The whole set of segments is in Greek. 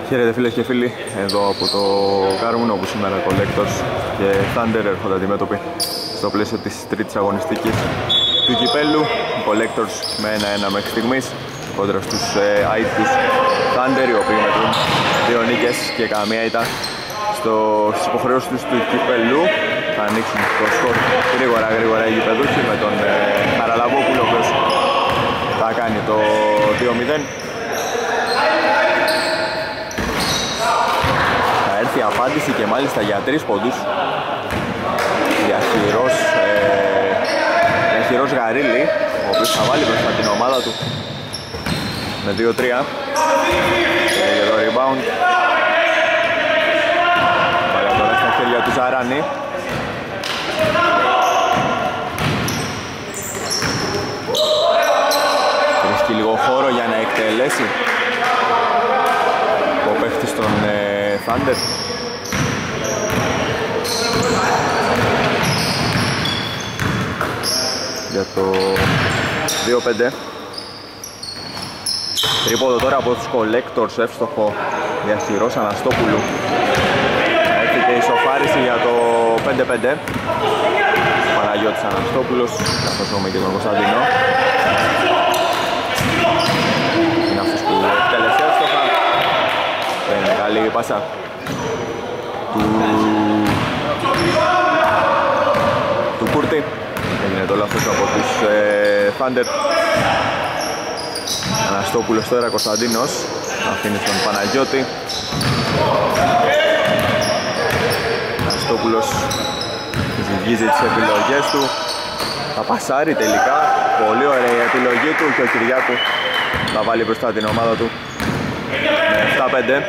Χαίρετε φίλες και φίλοι, εδώ από το Κάρμουνο που σήμερα Collectors και Thunder έρχονται αντιμέτωποι στο πλαίσιο της τρίτης αγωνιστικής του κυπέλλου. Οι Collectors με 1-1 μέχρι στιγμής κόντρα στους αίτητους Thunder, οι οποίοι μετρούν 2 νίκες και καμία ήττα στις υποχρεώσεις τους του κυπέλλου. Θα ανοίξουν το σκορ γρήγορα οι γηπεδούχοι με τον Χαραλαμπόπουλο, ο οποίος θα κάνει το 2-0. Η απάντηση και μάλιστα για 3 πόντους διαχειρός Γαρίλη, ο οποίος θα βάλει μπροστά την ομάδα του με 2-3 για το rebound. Βάλε τώρα στα χέρια του Ζαράνη. Βρίσκει λίγο χώρο για να εκτελέσει ο παίχτης των Thunder. Για το 2-5. Τρίποδο τώρα από τους Collectors, εύστοχο διαχειρός Αναστόπουλου. Έρχεται και η ισοφάριση για το 5-5. Παναγιώτης Αναστόπουλος, καθώς έχουμε και τον Κωνσταντίνο. Είναι αυτός που εκτέλεσε εύστοχα. Είναι καλή η πάσα του Κούρτη. Έγινε το λάθος από τους Thunder. Αναστόπουλος τώρα, Κωνσταντίνος αφήνει στον Παναγιώτη. Αναστόπουλος ζυγίζει τις επιλογές του, θα πασάρει τελικά. Πολύ ωραία η επιλογή του και ο Κυριάκου θα βάλει μπροστά την ομάδα του με 7-5.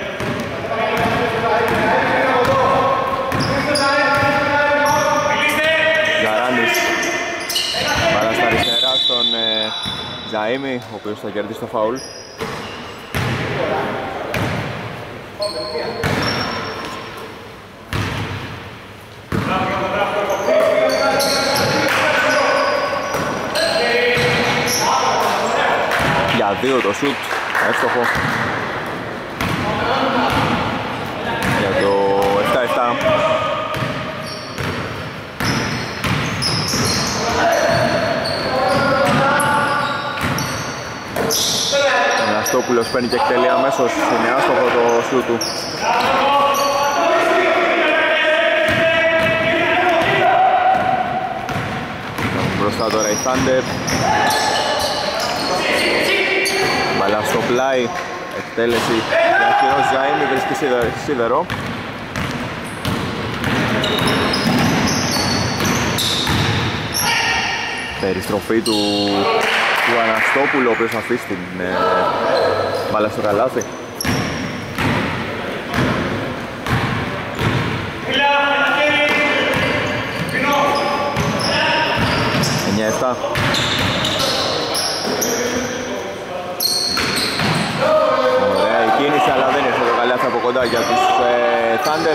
Ζαράνης, παρά στα αριστερά στον Ζαΐμι, ο οποίος θα κερδίσει το φάουλ. Για 2 το σουτ, εύστοχο. Για το 7-7. Αναστόπουλος παίρνει και εκτελεί αμέσως, είναι άστοχο το σουτ του. Μπροστά τώρα η Thunder. Μπαλά στο πλάι, εκτέλεση διαχειρός Ζαΐμι, βρίσκει σίδερο. Περιστροφή του Αναστόπουλου, ο οποίος αφήσει την μπάλα στο καλάθι. 9-7. Ωραία η κίνηση, αλλά δεν ήρθε το καλάθι από κοντά για τους Thunder.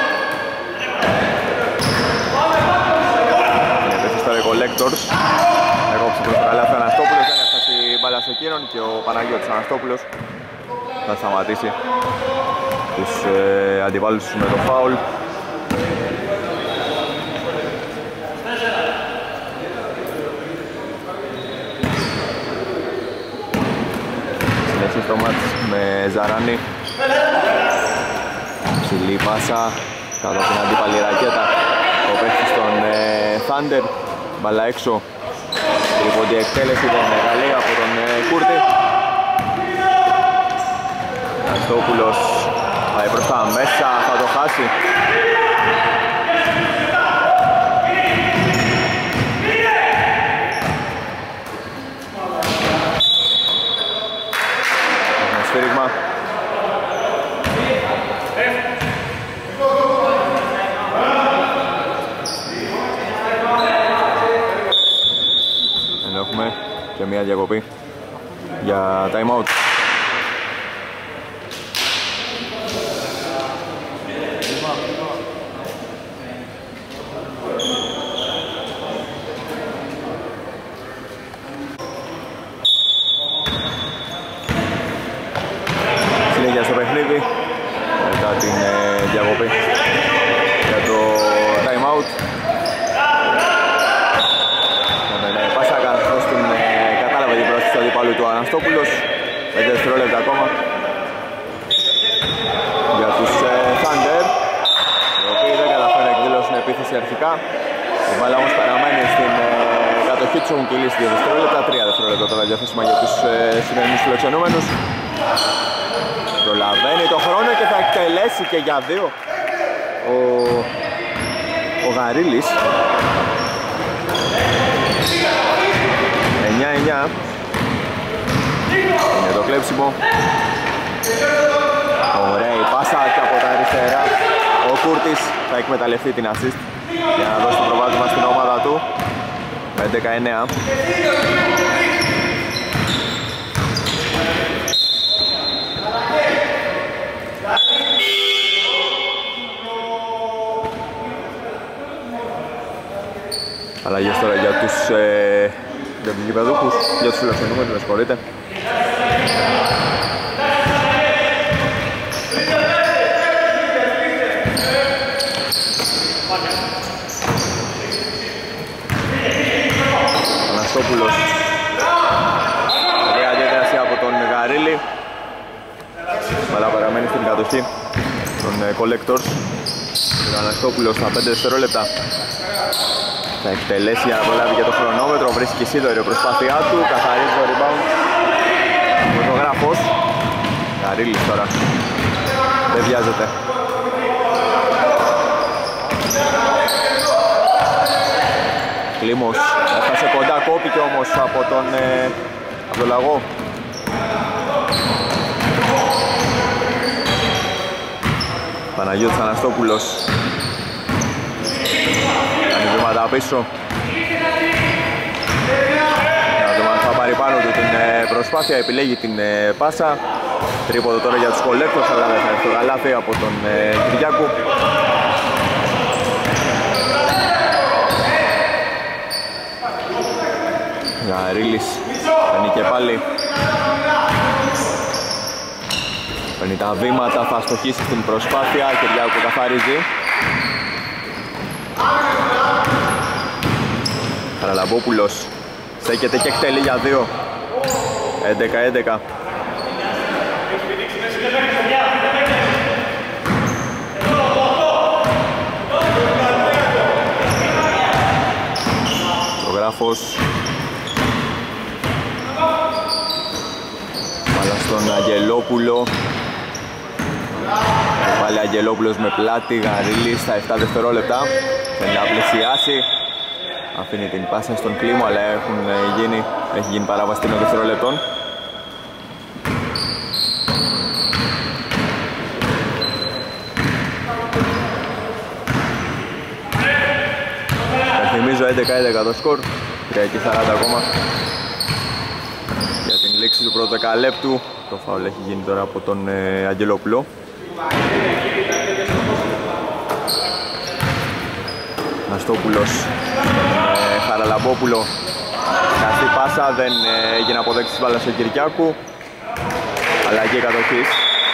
Είναι πέφτει τώρα οι Collectors. Έκοψε προς το καλάθι ο Αναστόπουλος, δεν έφτασε η μπάλα σε εκείνον και ο Παναγιώτης Αναστόπουλος θα σταματήσει τους αντιβάλλους με το φάουλ. Συνεχίζει το μάτς με Ζαράνη. Ψηλή πάσα κάτω από την αντίπαλη ρακέτα. Ο παίχτης των Thunder, μπαλά έξω. Τρίποντη εκτέλεση, δεν είναι καλή από τον Κούρτη. Αναστόπουλος πάει μπροστά μέσα, θα το χάσει. Έχουμε σφύριγμα. Έχουμε και μια διακοπή για time out. Συνέχεια στο παιχνίδι. μετά την διακοπή για το time out. Πάσα καθώς την κατάλαβε την πρόθεση του αντιπάλου του Αναστόπουλος. 5 δευτερόλεπτα ακόμα για τους Thunder, οι οποίοι δεν καταφέρουν να εκδηλώσουν επίθεση αρχικά. Η μπάλα όμως παραμένει στην κατοχή τους, έχουν κυλήσει 2 δευτερόλεπτα, 3 δευτερόλεπτα τώρα διαθέσιμα για τους σημερινούς φιλοξενούμενους. Προλαβαίνει το χρόνο και θα εκτελέσει και για 2 ο Γαρίλης. 9-9 είναι το κλέψιμο. Ωραία η πάσα και από τα αριστερά ο Κούρτης θα εκμεταλλευτεί την assist για να δώσει το προβάδισμα στην ομάδα του. 11-9. Αλλαγές τώρα για τους γηπεδούχους, για τους φιλοξενούμενους, με συγχωρείτε. Αναστόπουλος. Ωραία αντίδραση από τον Γαρίλη. Αλλά παραμένει στην κατοχή των Collectors. Ο Αναστόπουλος στα 5 δευτερόλεπτα θα εκτελέσει για να προλάβει και το χρονόμετρο. Βρίσκει σύντορη προσπάθειά του. Καθαρίζει το rebound. Φωτογράφος. Γαρίλης τώρα. Δεν βιάζεται. Κλίμος έφτασε κοντά, κόπηκε όμως από τον Λαγό. Παναγιώτης Αναστόπουλος κάνει βήματα πίσω. Να δούμε αν θα πάρει πάνω του την προσπάθεια, επιλέγει την πάσα. Τρίποδο τώρα για τους Collectors, αλλά δεν θα έρθει το καλάθι από τον Κυριάκου. Γαρίλης παίρνει και πάλι. Παίρνει τα βήματα, θα στοχίσει στην προσπάθεια. Κυριάκου καθαρίζει. Χαραλαμπόπουλος στέκεται και εκτελεί για 2. 11-11. Ζωγράφος. Βάλα στον Αγγελόπουλο. Πάλι Αγγελόπουλος με πλάτη. Γαρίλης στα 7 δευτερόλεπτα. Θέλει να πλησιάσει. Αφήνει την πάσα στον Κλίμο, αλλά έχει γίνει παράβαση 3 δευτερόλεπτων. Θυμίζω 11-11 το σκορ. 3:40 ακόμα για την λήξη του πρώτου δεκαλέπτου. Το φάουλ έχει γίνει τώρα από τον Αγγελόπουλο. Αναστόπουλος, Χαραλαμπόπουλο. Καστή πάσα, δεν έγινε αποδέξη της μπάλας στον Κυριάκου. Αλλαγή κατοχής.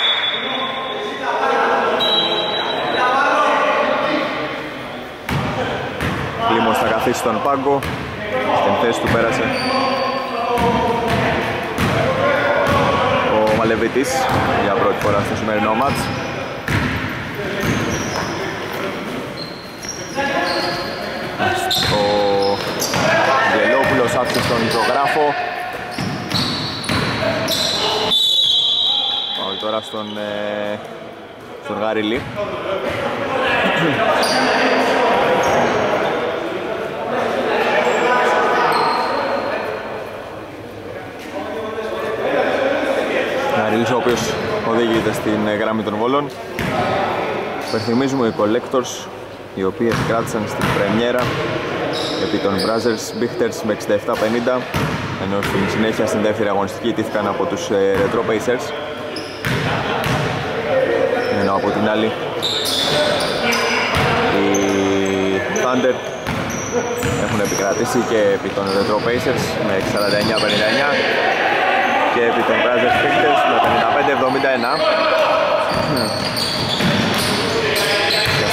Κλίμος θα καθίσει στον πάγκο. Στην θέση του πέρασε ο Μαλεβίτης για πρώτη φορά στο σημερινό μάτς. Ο Γελόπουλος άφησε στον Ζωγράφο. Πάμε τώρα στον Γαρίλη. Γαρίλης ο οποίος οδηγείται στην γραμμή των βόλων. Υπενθυμίζουμε οι Collectors, οι οποίες κράτησαν στην πρεμιέρα επί των Brothers Bichters με 67-50, ενώ στην συνέχεια στην δεύτερη αγωνιστική ιτήθηκαν από τους Retro Pacers, ενώ από την άλλη οι Thunder έχουν επικρατήσει και επί των Retro Pacers με 49-59 και επί των Brothers Bichters με 55-71.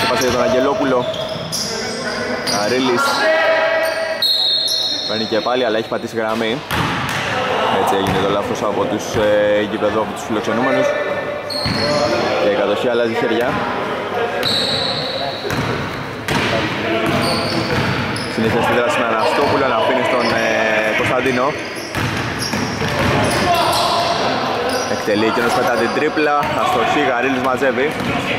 πάσα για τον Αγγελόπουλο. Αρίλης παίρνει και πάλι, αλλά έχει πατήσει γραμμή. Έτσι έγινε το λάθος από τους γηπεδό, από τους φιλοξενούμενους. Και η κατοχή αλλάζει χέρια. Συνήθεια στη δράση με Αναστόπουλο, να αφήνει στον Κωνσταντίνο. Εκτελεί εκείνος μετά την τρίπλα, αστοχή, Γαρίλης μαζεύει.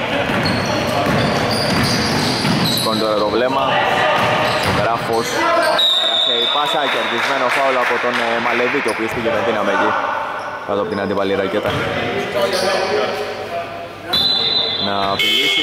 Σηκώνει τώρα το βλέμμα. Ο Γράφος πέρασε η πάσα, κερδισμένο φάουλ από τον Μαλεβίτη, ο οποίος πήγε με δύναμη εκεί κάτω από την αντιπαλή ρακέτα. Να απειλήσει.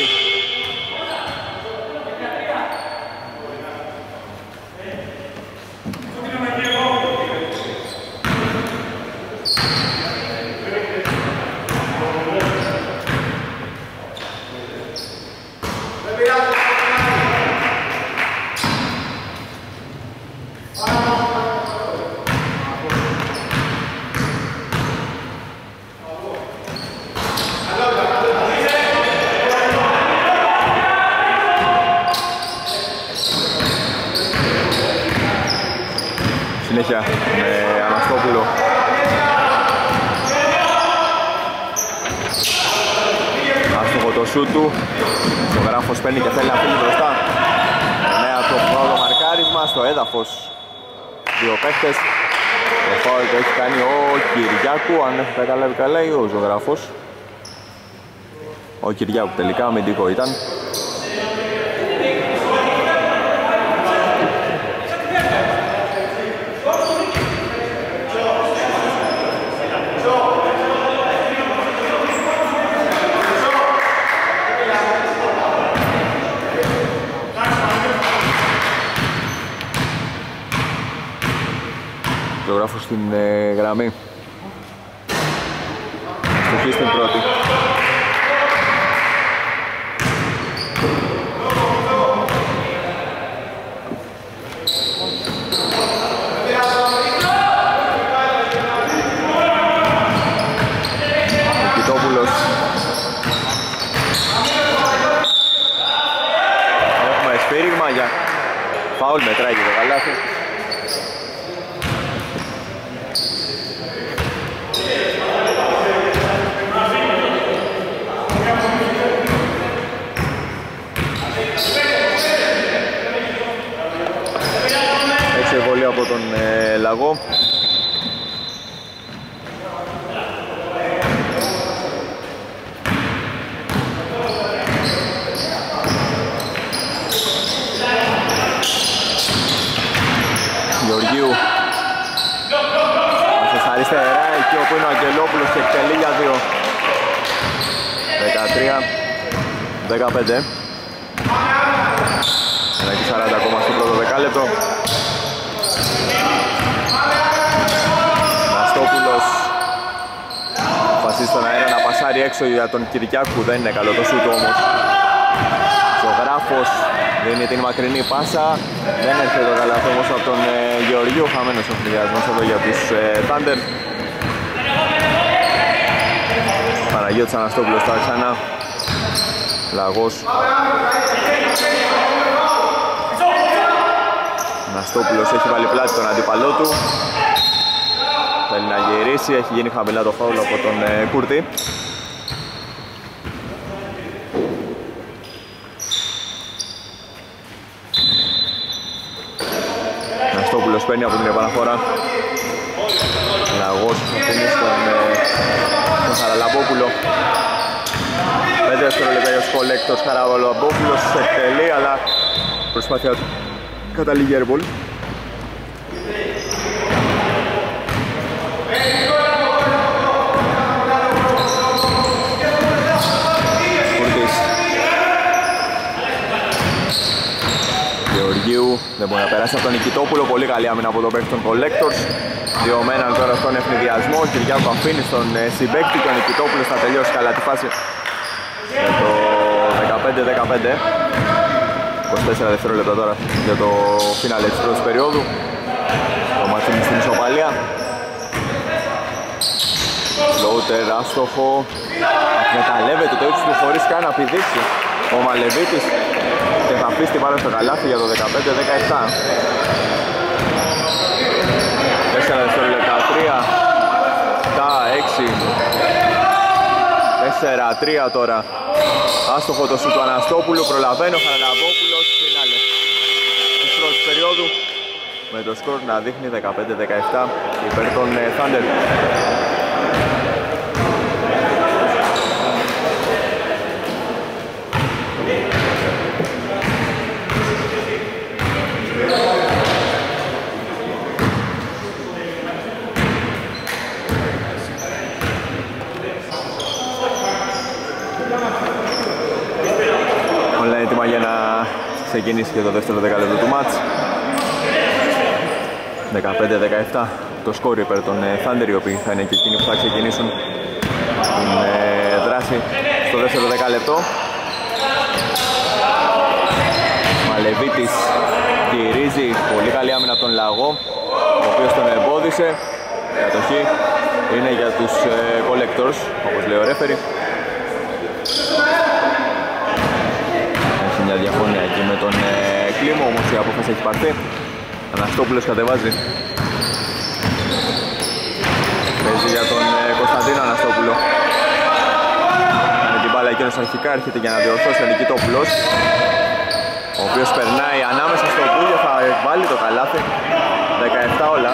Συνέχεια με Αναστόπουλο. Άστοχο το σούτ του. Ο Γράφος παίρνει και θέλει να φύγει μπροστά. Νέα το πρώτο μαρκάρισμα στο έδαφος. Δύο παίχτες. Το φάουλ το έχει κάνει ο Κυριάκου, αν έχω καταλάβει καλά, ή ο Ζωγράφος. Ο Κυριάκου τελικά, αμυντικό ήταν. Ζωγράφος στην γραμμή. Στοχή στην πρώτη. Νικητόπουλος. Έχουμε σφύριγμα για φάουλ, μετράει και το καλάθι. Από τον Λαγό. Γεωργίου. Άσος αριστερά, εκεί όπου είναι ο Αγγελόπουλος και εκτελεί για 2. 13-15. 1:40 ακόμα στο πρώτο δεκάλεπτο. Ναστόπουλος αποφασίζει στον αέρα να πασάρει έξω για τον Κυριάκου, δεν είναι καλό το σούτ όμως. Ζωγράφος δίνει την μακρινή πάσα, δεν έρχεται το καλάθι όμως από τον Γεωργίου, χαμένος ο φλιδιασμός εδώ για τους Thunder. Παναγιώτης Αναστόπουλος τώρα ξανά, Λαγός. Αναστόπουλος έχει βάλει πλάτη τον αντίπαλό του. Θέλει να γυρίσει, έχει γίνει χαμηλά το φάουλ από τον Κούρτη. Αναστόπουλος παίρνει από την επαναφορά. Λαγός αφήνει στον Χαραλαμπόπουλο. 5 δευτερόλεπτα για τους Collectors. Χαραλαμπόπουλος εκτελεί, αλλά προσπάθεια του καταλήγει airball. Γεωργίου δεν μπορεί να περάσει από τον Νικητόπουλο. Πολύ καλή άμυνα από τον παίκτη των Collectors. 2 με 1 τώρα στον ευνηδιασμό. Ο Κυριάκου αφήνει στον συμπαίκτη και ο Νικητόπουλος θα τελειώσει καλά τη φάση για το 15-15. 24 δευτερόλεπτα τώρα για το φινάλε της πρώτης περίοδου. Το μάτι είναι στην ισοπαλία. Λόουτερ, άστοχο. Εκμεταλλεύεται το ύψος του χωρίς καν να πηδήξει. ο Μαλεβίτης και θα αφήσει την μπάλα στο καλάθι για το 15-17. 4 δευτερόλεπτα, 3, 7, 6, 4-3 τώρα. Άστοχο το σου του Αναστόπουλου, προλαβαίνει ο Χαραλαμπόπουλος, φινάλε της πρώτης περίοδου με το σκορ να δείχνει 15-17 υπέρ των Thunder. Όλα έτοιμα για να ξεκινήσει και το δεύτερο δεκαλεπτό του μάτς. 15-17 το σκόρ υπέρ των Thunder, οι οποίοι θα είναι και εκείνοι που θα ξεκινήσουν την δράση στο δεύτερο δεκαλεπτό. Μαλεβίτης γυρίζει, πολύ καλή άμυνα από τον Λαγό, ο οποίος τον εμπόδισε. Η κατοχή είναι για τους collectors, όπως λέει ο ρέφερι. Έχει μια διαφωνία εκεί με τον Κλίμο, όμως η απόφαση έχει πάρθει. Αναστόπουλος κατεβάζει. Παίζει για τον Κωνσταντίνο Αναστόπουλο. Με την μπάλα εκείνος αρχικά έρχεται για να διορθώσει ο Νικητόπουλος, ο οποίος περνάει ανάμεσα στο Κούλιο, θα βάλει το καλάθι. 17 όλα.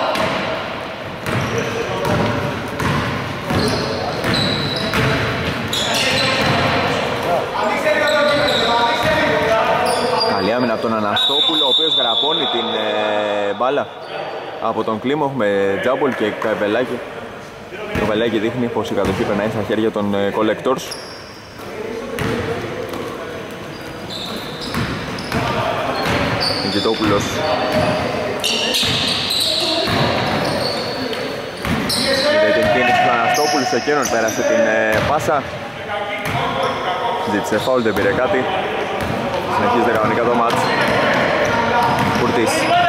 Καλή άμυνα από τον Αναστόπουλο, ο οποίος γραπώνει την μπάλα από τον Κλίμο με τζάμπολ και Καβελάκη. Το Καβελάκη δείχνει πως η κατοχή περνάει στα χέρια των collectors. Νικητόπουλος. Είδε την κίνηση του Αναστόπουλου, σε εκείνον πέρασε την πάσα. Ζήτησε φάουλ, δεν πήρε κάτι. Συνεχίζεται κανονικά το μάτς. Κουρτής.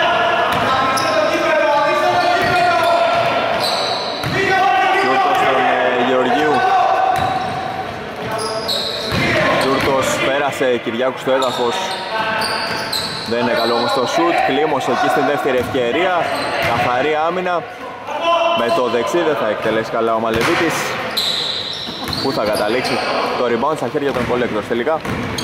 Τζούρτος στον Γεωργίου. Τζούρτος πέρασε Κυριάκου στο έδαφος. Δεν είναι καλό όμως το σουτ. Κλίμος εκεί στην δεύτερη ευκαιρία. Καθαρή άμυνα. Με το δεξί δεν θα εκτελέσει καλά ο Μαλεβίτης. Πού θα καταλήξει το rebound στα χέρια των collectors τελικά.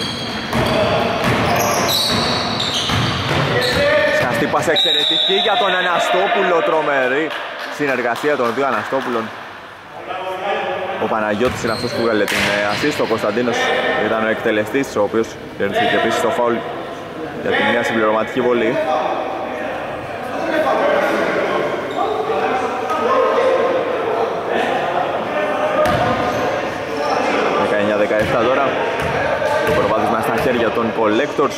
Σκαστή πάσα εξαιρετική για τον Αναστόπουλο, τρομερή συνεργασία των δύο Αναστόπουλων. Ο Παναγιώτης είναι αυτός που βγάλε την assist, ο Κωνσταντίνος ήταν ο εκτελεστής, ο οποίος κέρδισε και επίσης το φάουλ για την μια συμπληρωματική βολή. Τώρα το προβάδισμα στα χέρια των collectors.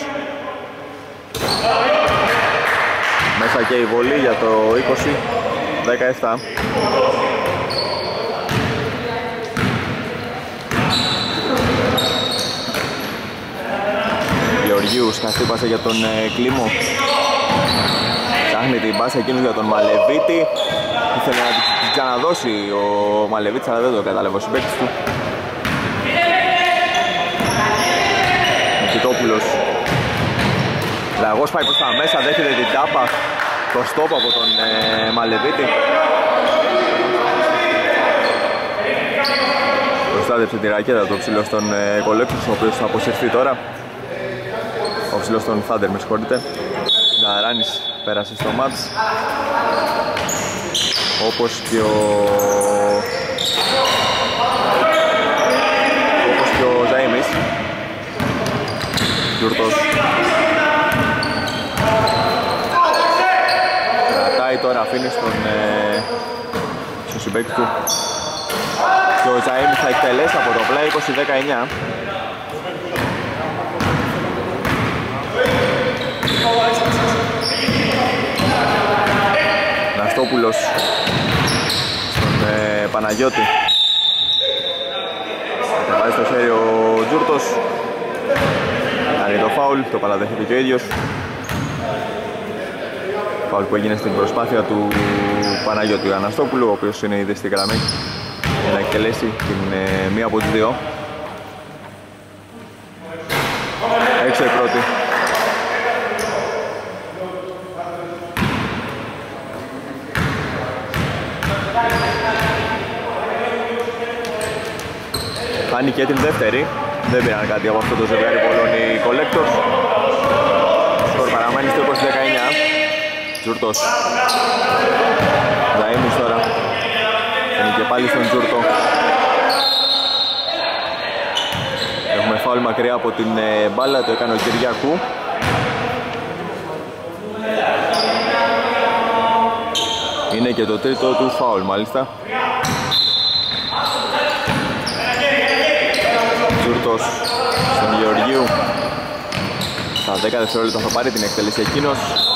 Μέσα και η βολή για το 20-17. Γεωργίου σκαστή πάσα για τον Κλίμο. Ψάχνει την πάσα εκείνου για τον Μαλεβίτη. Ήθελε να την ξαναδώσει ο Μαλεβίτης, αλλά δεν το κατάλαβε ο συμπαίκτης του. Νικητόπουλος. Λαγός πάει προς τα μέσα, δέχεται την τάπα. Το στόπ από τον Μαλεβίτη. Προστάτεψε τη ρακέτα το ψηλός των collectors, ο οποίος θα αποσυρθεί τώρα. Ο ψηλός των Thunder, με συγχωρείτε. Ναράνης πέρασε στο μάτς. Όπως και ο Ζαΐμις. Τζούρτος. Κρατάει τώρα, αφήνει στο συμπαίκτη του. Και ο Ζαΐμις θα εκτελέσει από το πλάι 20-19. Ναστόπουλος στον Παναγιώτη. Θα βάζει στο χέρι ο Τζούρτος. Κάνει το φάουλ, το παραδέχεται και ο ίδιος. Φάουλ που έγινε στην προσπάθεια του Παναγιώτη Αναστόπουλου, ο οποίος είναι ήδη στη γραμμή για να εκτελέσει την μία από τις δύο. χάνει και την δεύτερη. Δεν πήραν κάτι από αυτό το ζευγάρι πολλών οι Collectors. Σκορ παραμένει στο 20-19. Τζούρτος. Ζαΐμις τώρα. Είναι και πάλι στον Τζούρτο. Έχουμε φάουλ μακριά από την μπάλα, το έκανε ο Κυριακού. Είναι και το τρίτο του φάουλ μάλιστα. Τζούρτος στον Γεωργίου. Στα 10 δευτερόλεπτα θα πάρει την εκτέλεση εκείνος.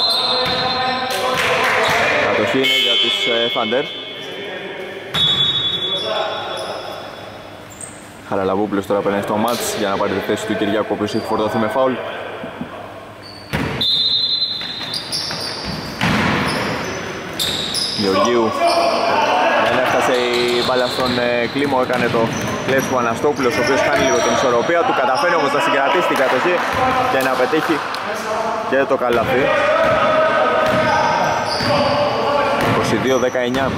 Κατοχή είναι για τους Thunder. Χαραλαβούπλος τώρα παίρνει στο μάτς για να πάρει τη θέση του Κυριάκου, ο οποίος έχει φορτωθεί με φάουλ. Γεωργίου. Δεν έφτασε η μπάλα στον Κλίμο, έκανε το κλέψιμο Αναστόπουλος, ο οποίος κάνει λίγο την ισορροπία του, καταφέρει όμως να συγκρατήσει την κατοχή και να πετύχει και το καλάθι. 22-19.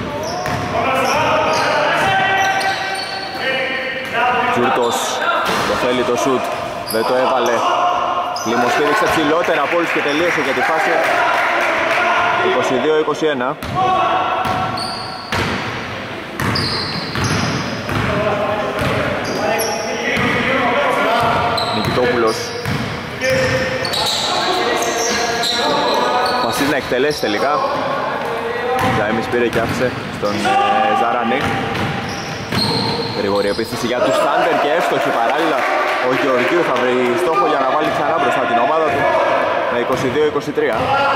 Τζούρτος, το θέλει το σουτ, δεν το έβαλε. Κλίμος στήριξε ψηλότερα από όλους και τελείωσε για τη φάση. 22-21. Νικητόπουλος. Βασίλη να εκτελέσει τελικά. Ζαΐμις πήρε και άφησε στον Ζαράνη. Γρήγορη επίθεση για τους Thunder και εύστοχη παράλληλα. Ο Γεωργίου θα βρει στόχο για να βάλει ξανά μπροστά την ομάδα του με 22-23.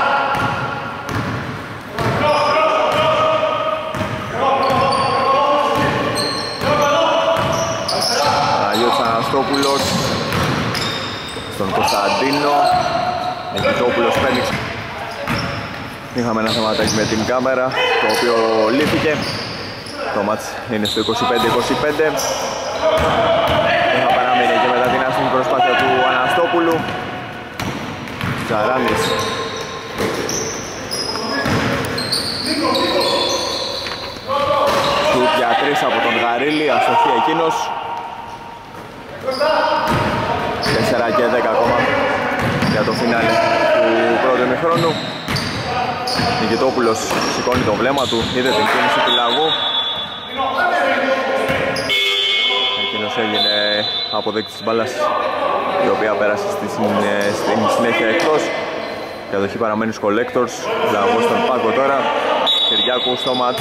Παναγιώτης Αναστόπουλος στον Κωνσταντίνο. Νικητόπουλος παίρνει. Είχαμε ένα θεματάκι με την κάμερα, το οποίο λύθηκε. Το μάτς είναι στο 25-25. Θα παραμείνει και μετά την άσχημη προσπάθεια του Αναστόπουλου. Ζαράνης. Σουτ για 3 από τον Γαρίλη, αστοχή εκείνος. 4 και 10 ακόμα για το φινάλε του πρώτου ημιχρόνου. Νικητόπουλος σηκώνει το βλέμμα του, είδε την κίνηση του Λαγού. Εκείνος έγινε αποδέκτης της μπάλας, η οποία πέρασε στην συνέχεια εκτός. Κατοχή παραμένει στους Collectors. Λαγός στον πάγκο τώρα. Κυριάκου στο μάτς.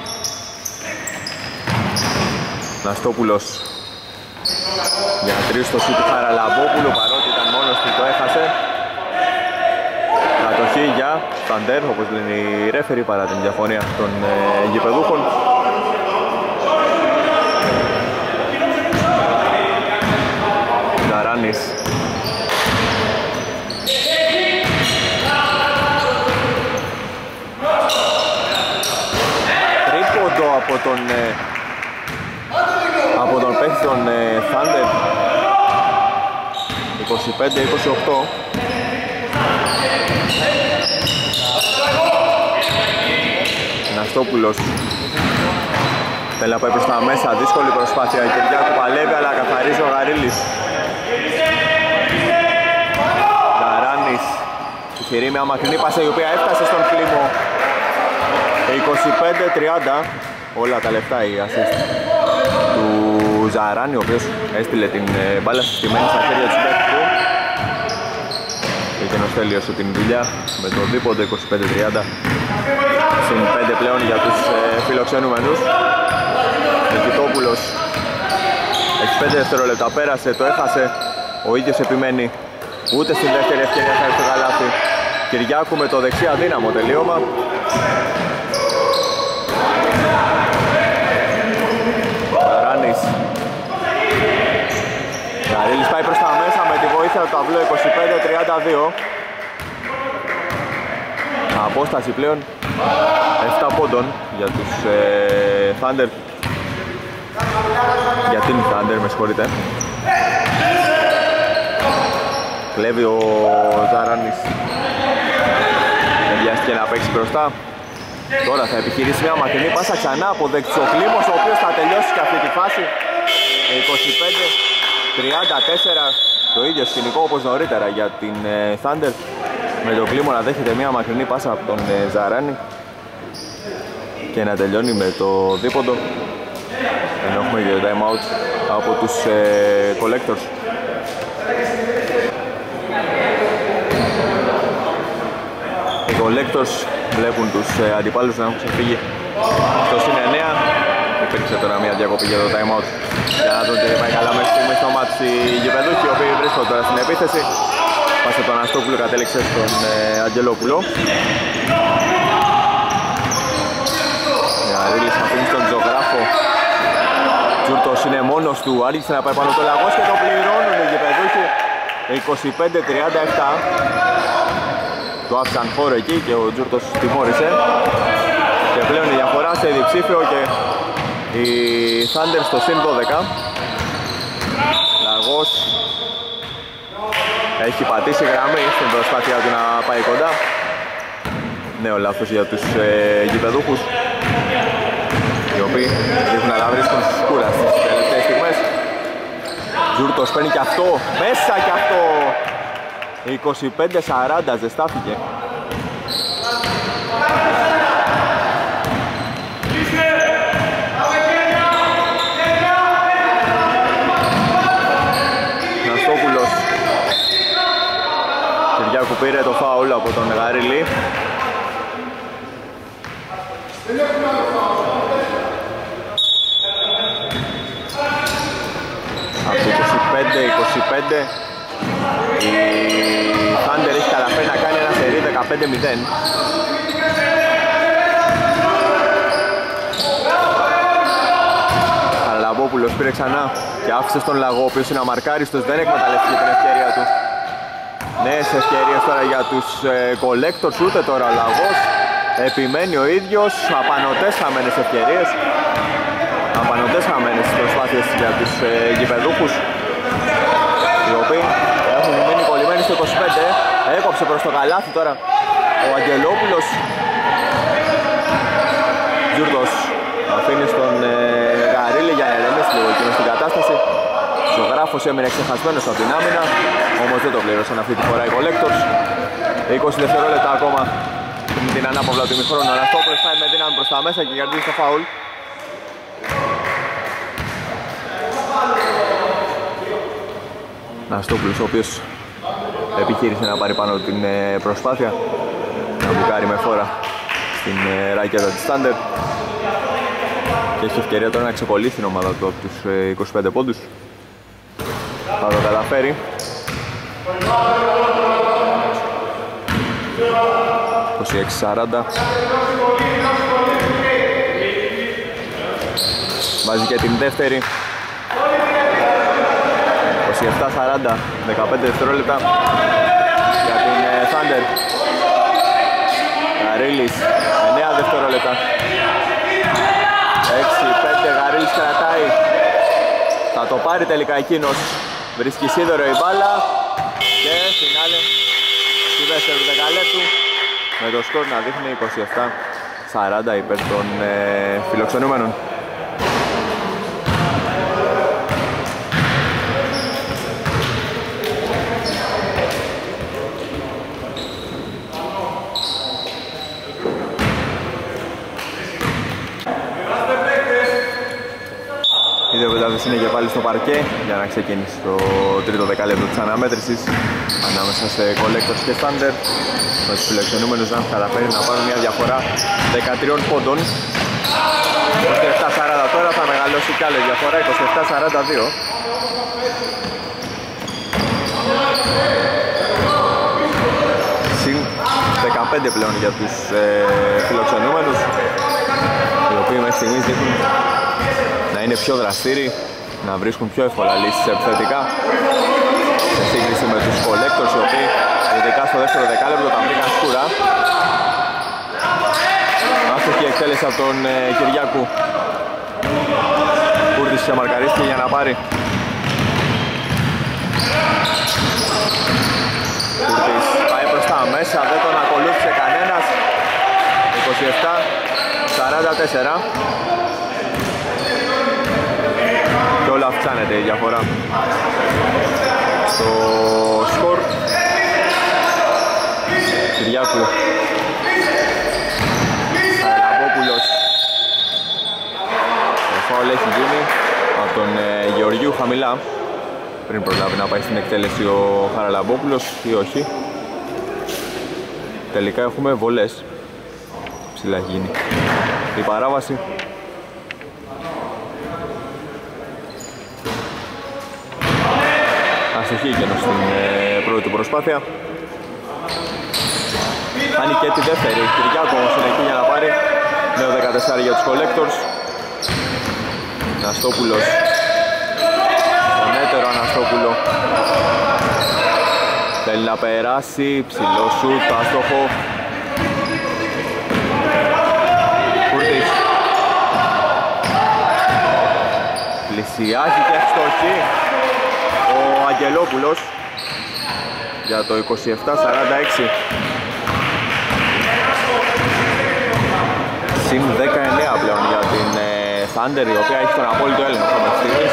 Ναστόπουλος για να τρίσει το σούτ του Χαραλαμπόπουλου, παρότι ήταν μόνος του, το έχασε. Κατοχή για Thunder, όπως λένε οι ρέφεροι, παρά την διαφωνία των γηπεδούχων. Ζαράνης. Τρίποντο από τον παίκτη των Thunder. 25-28. Ναστόπουλος θέλει να πάει προς τα μέσα, δύσκολη προσπάθεια. Η Κυριάκου παλεύει, αλλά καθαρίζει ο Γαρίλης. Ζαράνης τυχερή μια μακρινή πάσα, η οποία έφτασε στον Κλίμο. 25-30. Όλα τα λεφτά η assist του Ζαράνη, ο οποίος έστειλε την μπάλα συστημένη στα χέρια του παίκτη του. Ο Εκείνος τέλειωσε την δουλειά με το δίποντο. 25-30. Συν 5 πλέον για τους φιλοξενούμενους. Νικητόπουλος έχει 5 δευτερόλεπτα, πέρασε, το έχασε. Ο ίδιος επιμένει, ούτε στην δεύτερη ευκαιρία θα έρθει το καλάθι. Κυριάκου με το δεξί αδύναμο τελείωμα. Καράνης. Καρίλης πάει προς τα μέσα με τη βοήθεια του ταμπλό. 25-32. Απόσταση πλέον 7 πόντων για τους Thunder. Για την Thunder, με συγχωρείτε. Κλέβει ο Ζαράνης. Βιάστηκε να παίξει μπροστά. Τώρα θα επιχειρήσει μια μακρινή πάσα ξανά από δεξιό Κλίμος, ο οποίος θα τελειώσει και αυτή τη φάση. 25-34, το ίδιο σκηνικό όπως νωρίτερα για την Thunder, με το Κλίμο να δέχεται μια μακρινή πάσα από τον Ζαράνη και να τελειώνει με το δίποντο, ενώ έχουμε και το time out από τους Collectors. Οι Collectors βλέπουν τους αντιπάλους να έχουν ξεφύγει στο συν 9. Υπήρξε τώρα μια διακοπή για το time out για να δουν τι πάει καλά μέχρι στιγμή στο μάτς οι γηπεδούχοι, οι οποίοι βρίσκονται τώρα στην επίθεση. Πάσε τον Αστόπουλο, κατέληξε στον Αγγελόπουλο. Γαρίλης αφήνει στον Ζωγράφο. Τζούρτος είναι μόνος του, άρχισε να πάει πάνω το Λαγός και το πληρώνουν οι γηπεδούχοι 25-37. Του άφησαν χώρο εκεί και ο Τζούρτος τιμώρησε. Και πλέον η διαφορά σε διψήφιο και η Thunder στο συν 12. Λαγός έχει πατήσει γραμμή στην προσπάθεια του να πάει κοντά. Νέο λάθος για τους γηπεδούχους, οι οποίοι δείχνουν να βρίσκουν σκούρα στις τελευταίες στιγμές. Τζούρτος παίρνει και αυτό, μέσα και αυτό. 25-40, ζεστάθηκε. Ναστόπουλος. Κυριάκου πήρε το φάουλ από τον Γαρίλη. Από 25-25 η Thunder έχει καταφέρει να κάνει ένα σερί 15-0. Χαραλαμπόπουλος πήρε ξανά και άφησε στον Λαγό, ο οποίος είναι αμαρκάριστος, δεν εκμεταλλεύτηκε την ευκαιρία του. Νέες ευκαιρίες τώρα για τους Collectors, ούτε τώρα ο Λαγός επιμένει ο ίδιος. Απανωτές χαμένες ευκαιρίες, απανωτές χαμένες προσπάθειες για τους γηπεδούχους, οι οποίοι έχουν μείνει κολλημένοι στο 25. Έκοψε προς το καλάθι τώρα ο Αγγελόπουλος. Τζούρτος αφήνει στον Γαρίλη για να ερεμήσει λίγο εκείνο στην κατάσταση. Ζωγράφος έμεινε ξεχασμένος από την άμυνα, όμως δεν το πλήρωσαν αυτή τη φορά οι Collectors. 20 δευτερόλεπτα ακόμα με την ανάπαυλα του ημιχρόνου. Αναστόπουλος πάει με δύναμη προς τα μέσα και κερδίζει το φάουλ. Ναστόπουλος, ο οποίος επιχείρησε να πάρει πάνω την προσπάθεια να μπουκάρει με φόρα στην ράκετα της Thunder και έχει ευκαιρία τώρα να ξεκολλήσει την ομάδα του από τους 25 πόντους. Θα το καταφέρει. ...26-40. Βάζει και την δεύτερη. 27-40, 15 δευτερόλεπτα για την Thunder. Γαρίλης, 9 δευτερόλεπτα. 6-5, Γαρίλης κρατάει. Θα το πάρει τελικά εκείνος. Βρίσκει σίδερο η μπάλα και φινάλε στη δεύτερη δεκαλέπτου με το σκορ να δείχνει 27-40 υπέρ των φιλοξενούμενων. Οι δύο πεντάδες είναι και πάλι στο παρκέ για να ξεκινήσει το τρίτο δεκάλεπτο της αναμέτρησης ανάμεσα σε Collectors και Thunder, με τους φιλοξενούμενους να έχουν καταφέρει να πάρουν μια διαφορά 13 πόντων. 27-40 τώρα, θα μεγαλώσει κι άλλη διαφορά, 27-42. Συν 15 πλέον για τους φιλοξενούμενους, οι οποίοι μέχρι στιγμής δείχνουν να είναι πιο δραστήριοι, να βρίσκουν πιο εύκολα λύσεις επιθετικά σε σύγκριση με τους Collectors, οι οποίοι ειδικά στο δεύτερο δεκάλεπτο τα βρήκαν σκούρα. Άστοχη εκτέλεση από τον Κυριάκου. Κούρτης μαρκαρίστηκε για να πάρει. Κούρτης πάει προς τα μέσα, δεν τον ακολούθησε κανένας. 27-44. και όλα αυξάνεται η διαφορά. Στο σκορ Κυριάκου Χαραλαμπόπουλος, το φάουλ έχει γίνει από τον Γεωργίου χαμηλά, πριν προλάβει να πάει στην εκτέλεση ο Χαραλαμπόπουλος ή όχι. Τελικά έχουμε βολές, ψηλά γίνει η παράβαση. Αστοχή και στην πρώτη προσπάθεια. Κάνει και τη δεύτερη. Κυριάκου όμως είναι εκεί για να πάρει νέο 14 για τους Collectors. Αναστόπουλος, τον έτερο Αναστόπουλο, θέλει να περάσει, ψηλό σουτ, άστοχο. Κούρτης πλησιάζει και ευστοχή ο Αγγελόπουλος για το 27-46. Συν 19 πλέον για την Thunder, η οποία έχει τον απόλυτο έλεγχο μέχρι στιγμής.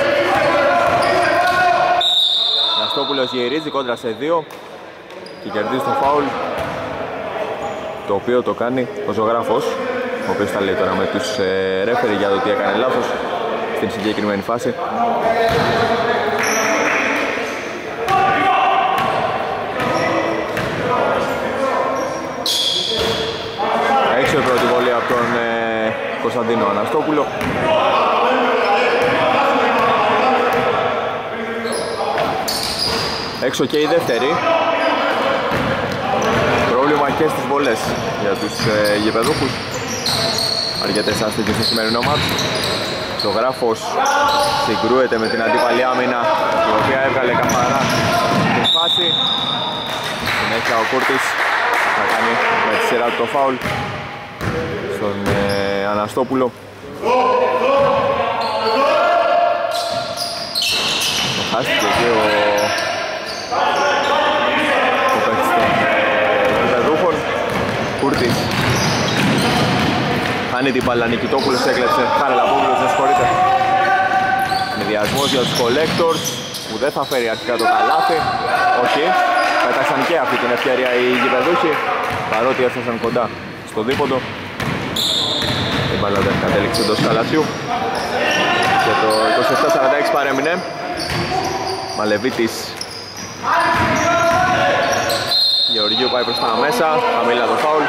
Αναστόπουλος γυρίζει κόντρα σε 2 και κερδίζει το φάουλ, το οποίο το κάνει ο ζωγράφος, ο οποίος τα λέει τώρα με τους ρέφερι για το τι έκανε λάθος στην συγκεκριμένη φάση. Έξω η πρώτη βολή από τον Κωνσταντίνο Αναστόπουλο. Έξω και η δεύτερη. Πρόβλημα και στις βολές για τους γηπεδούχους. Αρκετές άστοχες στο σημερινό μάτς. Το γράφος συγκρούεται με την αντίπαλη άμυνα, η οποία έβγαλε καθαρά την φάση. Συνέχεια ο Κούρτης θα κάνει με τη σειρά του το φάουλ στον Αναστόπουλο. Το χάστηκε και ο παίκτης των γηπεδούχων. Κούρτης χάνει την μπάλα, Νικητόπουλος έκλεψε, Χαραλαμπόπουλος δεν συγχωρείται. Συνδυασμός για τους Collectors που δεν θα φέρει αρχικά το καλάθι. Όχι, πέταξαν και αυτή την ευκαιρία οι γηπεδούχοι, παρότι έφτασαν κοντά στο δίποντο. Η μπάλα δεν κατέληξε εντός καλαθιού και το 27-46 παρέμεινε. Μαλεβίτης Γεωργίου πάει προς τα μέσα, χαμηλά το φάουλ.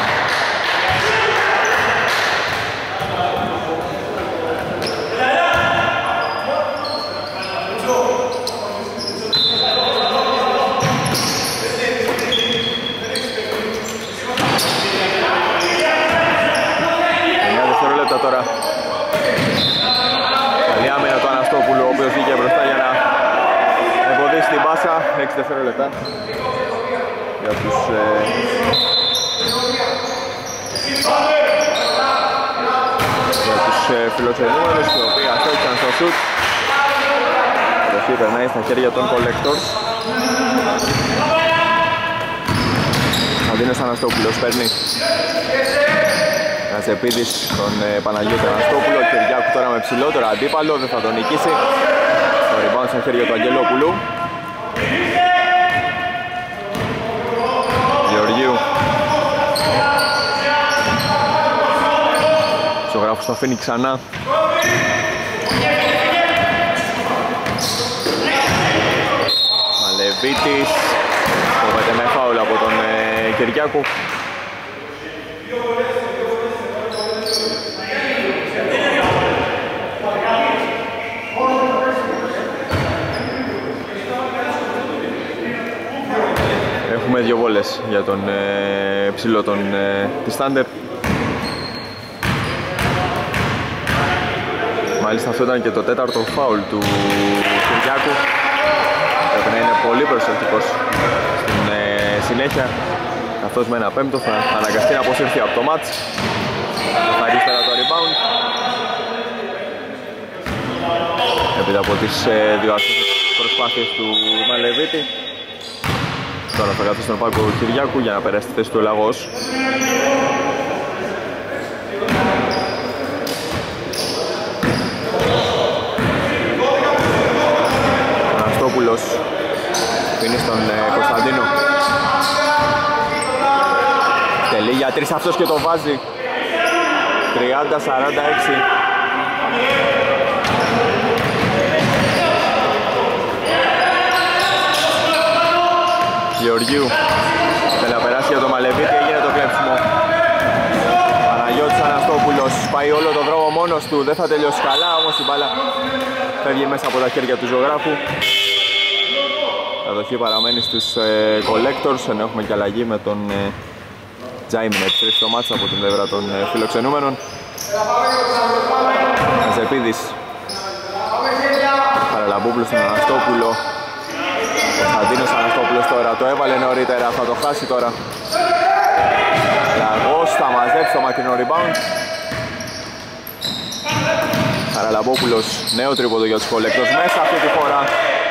Τώρα καλή άμυνα του Αναστόπουλου, ο οποίος βγήκε μπροστά για να εμποδίσει την πάσα. 6 δευτερόλεπτα για τους φιλοξενούμενους, οι οποίοι αστόχησαν στο σουτ. Το σουτ περνάει στα χέρια των Collectors. Αντίνος Αναστόπουλος παίρνει Κασεπίδης τον Παναγιώτη Αναστόπουλο. Κυριάκου τώρα με ψηλότερο αντίπαλο, δεν θα τον νικήσει. Το rebound στα χέρια του Αγγελόπουλου. Γεωργίου. Ο ζωγράφος το αφήνει ξανά. Μαλεβίτης. Κόβεται με φάουλ από τον Κυριάκου. Έχουμε δύο βόλες για τον ψηλό της Thunder. Μάλιστα αυτό ήταν και το τέταρτο φάουλ του Κυριάκου. Πρέπει να είναι πολύ προσεκτικός στην συνέχεια, καθώς με ένα πέμπτο θα αναγκαστεί να αποσύρθει από το μάτς. Θα αριστερά το rebound. Έπειτα από τις δύο αστοχές προσπάθειες του Μαλεβίτη. Τώρα θα καθίσει στον πάγκο του Κυριάκου για να περάσει τη θέση του Λαγός. Ρίλης αυτός και το βάζει. 30-46. Γεωργίου θέλει να περάσει για το Μαλεβίτη, έγινε το κλέψιμο. Παναγιώτης Αναστόπουλος πάει όλο το δρόμο μόνος του, δεν θα τελειώσει καλά, όμως η μπάλα φεύγει μέσα από τα χέρια του ζωγράφου. Κατοχή παραμένει στους Collectors, ενώ έχουμε και αλλαγή με τον Τζάιμι να επιστρέψει στο μάτς από την πλευρά των φιλοξενούμενων. Καζεπίδης, Χαραλαμπόπουλος στον Αναστόπουλο. Κωνσταντίνος Αναστόπουλος τώρα, το έβαλε νωρίτερα, θα το χάσει τώρα. Λαγός θα μαζέψει το μακρινό rebound. Χαραλαμπόπουλος, νέο τρίποντο για τους Collectors μέσα αυτή τη φορά.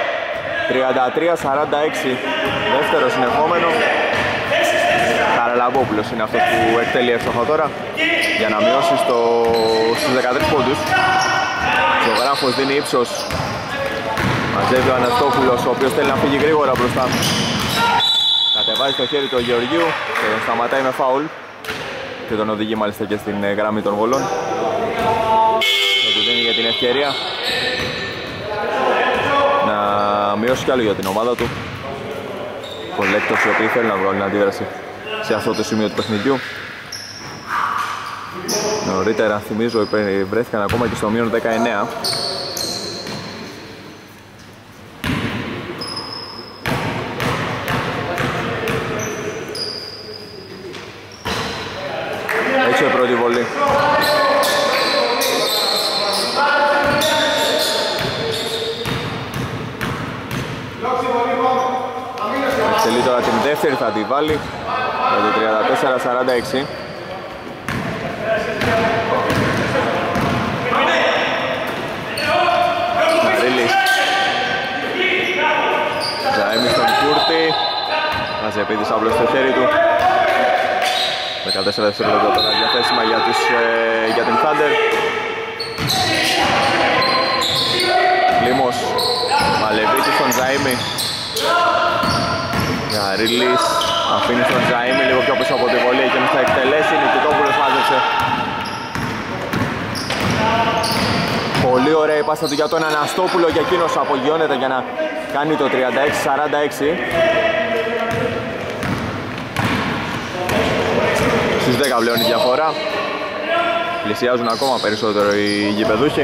33-46, δεύτερο συνεχόμενο. Χαραλαμπόπουλος είναι αυτός που εκτελεί εύστοχα τώρα για να μειώσει στους 13 πόντους. Ζωγράφος δίνει ύψος. Μαζεύει ο Αναστόπουλος, ο οποίος θέλει να φύγει γρήγορα μπροστά. Κατεβάζει το χέρι του Γεωργίου και τον σταματάει με φάουλ. Και τον οδηγεί μάλιστα και στην γραμμή των βολών. Και του δίνει για την ευκαιρία να μειώσει κι άλλο για την ομάδα του. Collectors οι οποίοι θέλουν να βγάλουν αντίδραση σε αυτό το σημείο του παιχνιδιού. Νωρίτερα θυμίζω βρέθηκαν ακόμα και στο μείον 19. Έτσι η πρώτη βολή. Εκτελεί τώρα την δεύτερη, θα τη βάλει για το 34-46. Μαρίλης. Ζαέμι στον Κούρτη. Μαζεπίδης άπλος στο χέρι του. 14 δευτερόλεπτα τώρα διαθέσιμα για την Thunder. Λίμος. Μαλεβίτης στον Ζαήμι. Γαρίλης αφήνει στον Ζαήμι λίγο πιο πίσω από τη βολή και θα εκτελέσει. Νικητόπουλος μάζεψε. Πολύ ωραία η πάστα του για τον Αναστόπουλο και εκείνος απογειώνεται για να κάνει το 36-46. Στις 10 πλέον η διαφορά. Πλησιάζουν ακόμα περισσότερο οι γηπεδούχοι.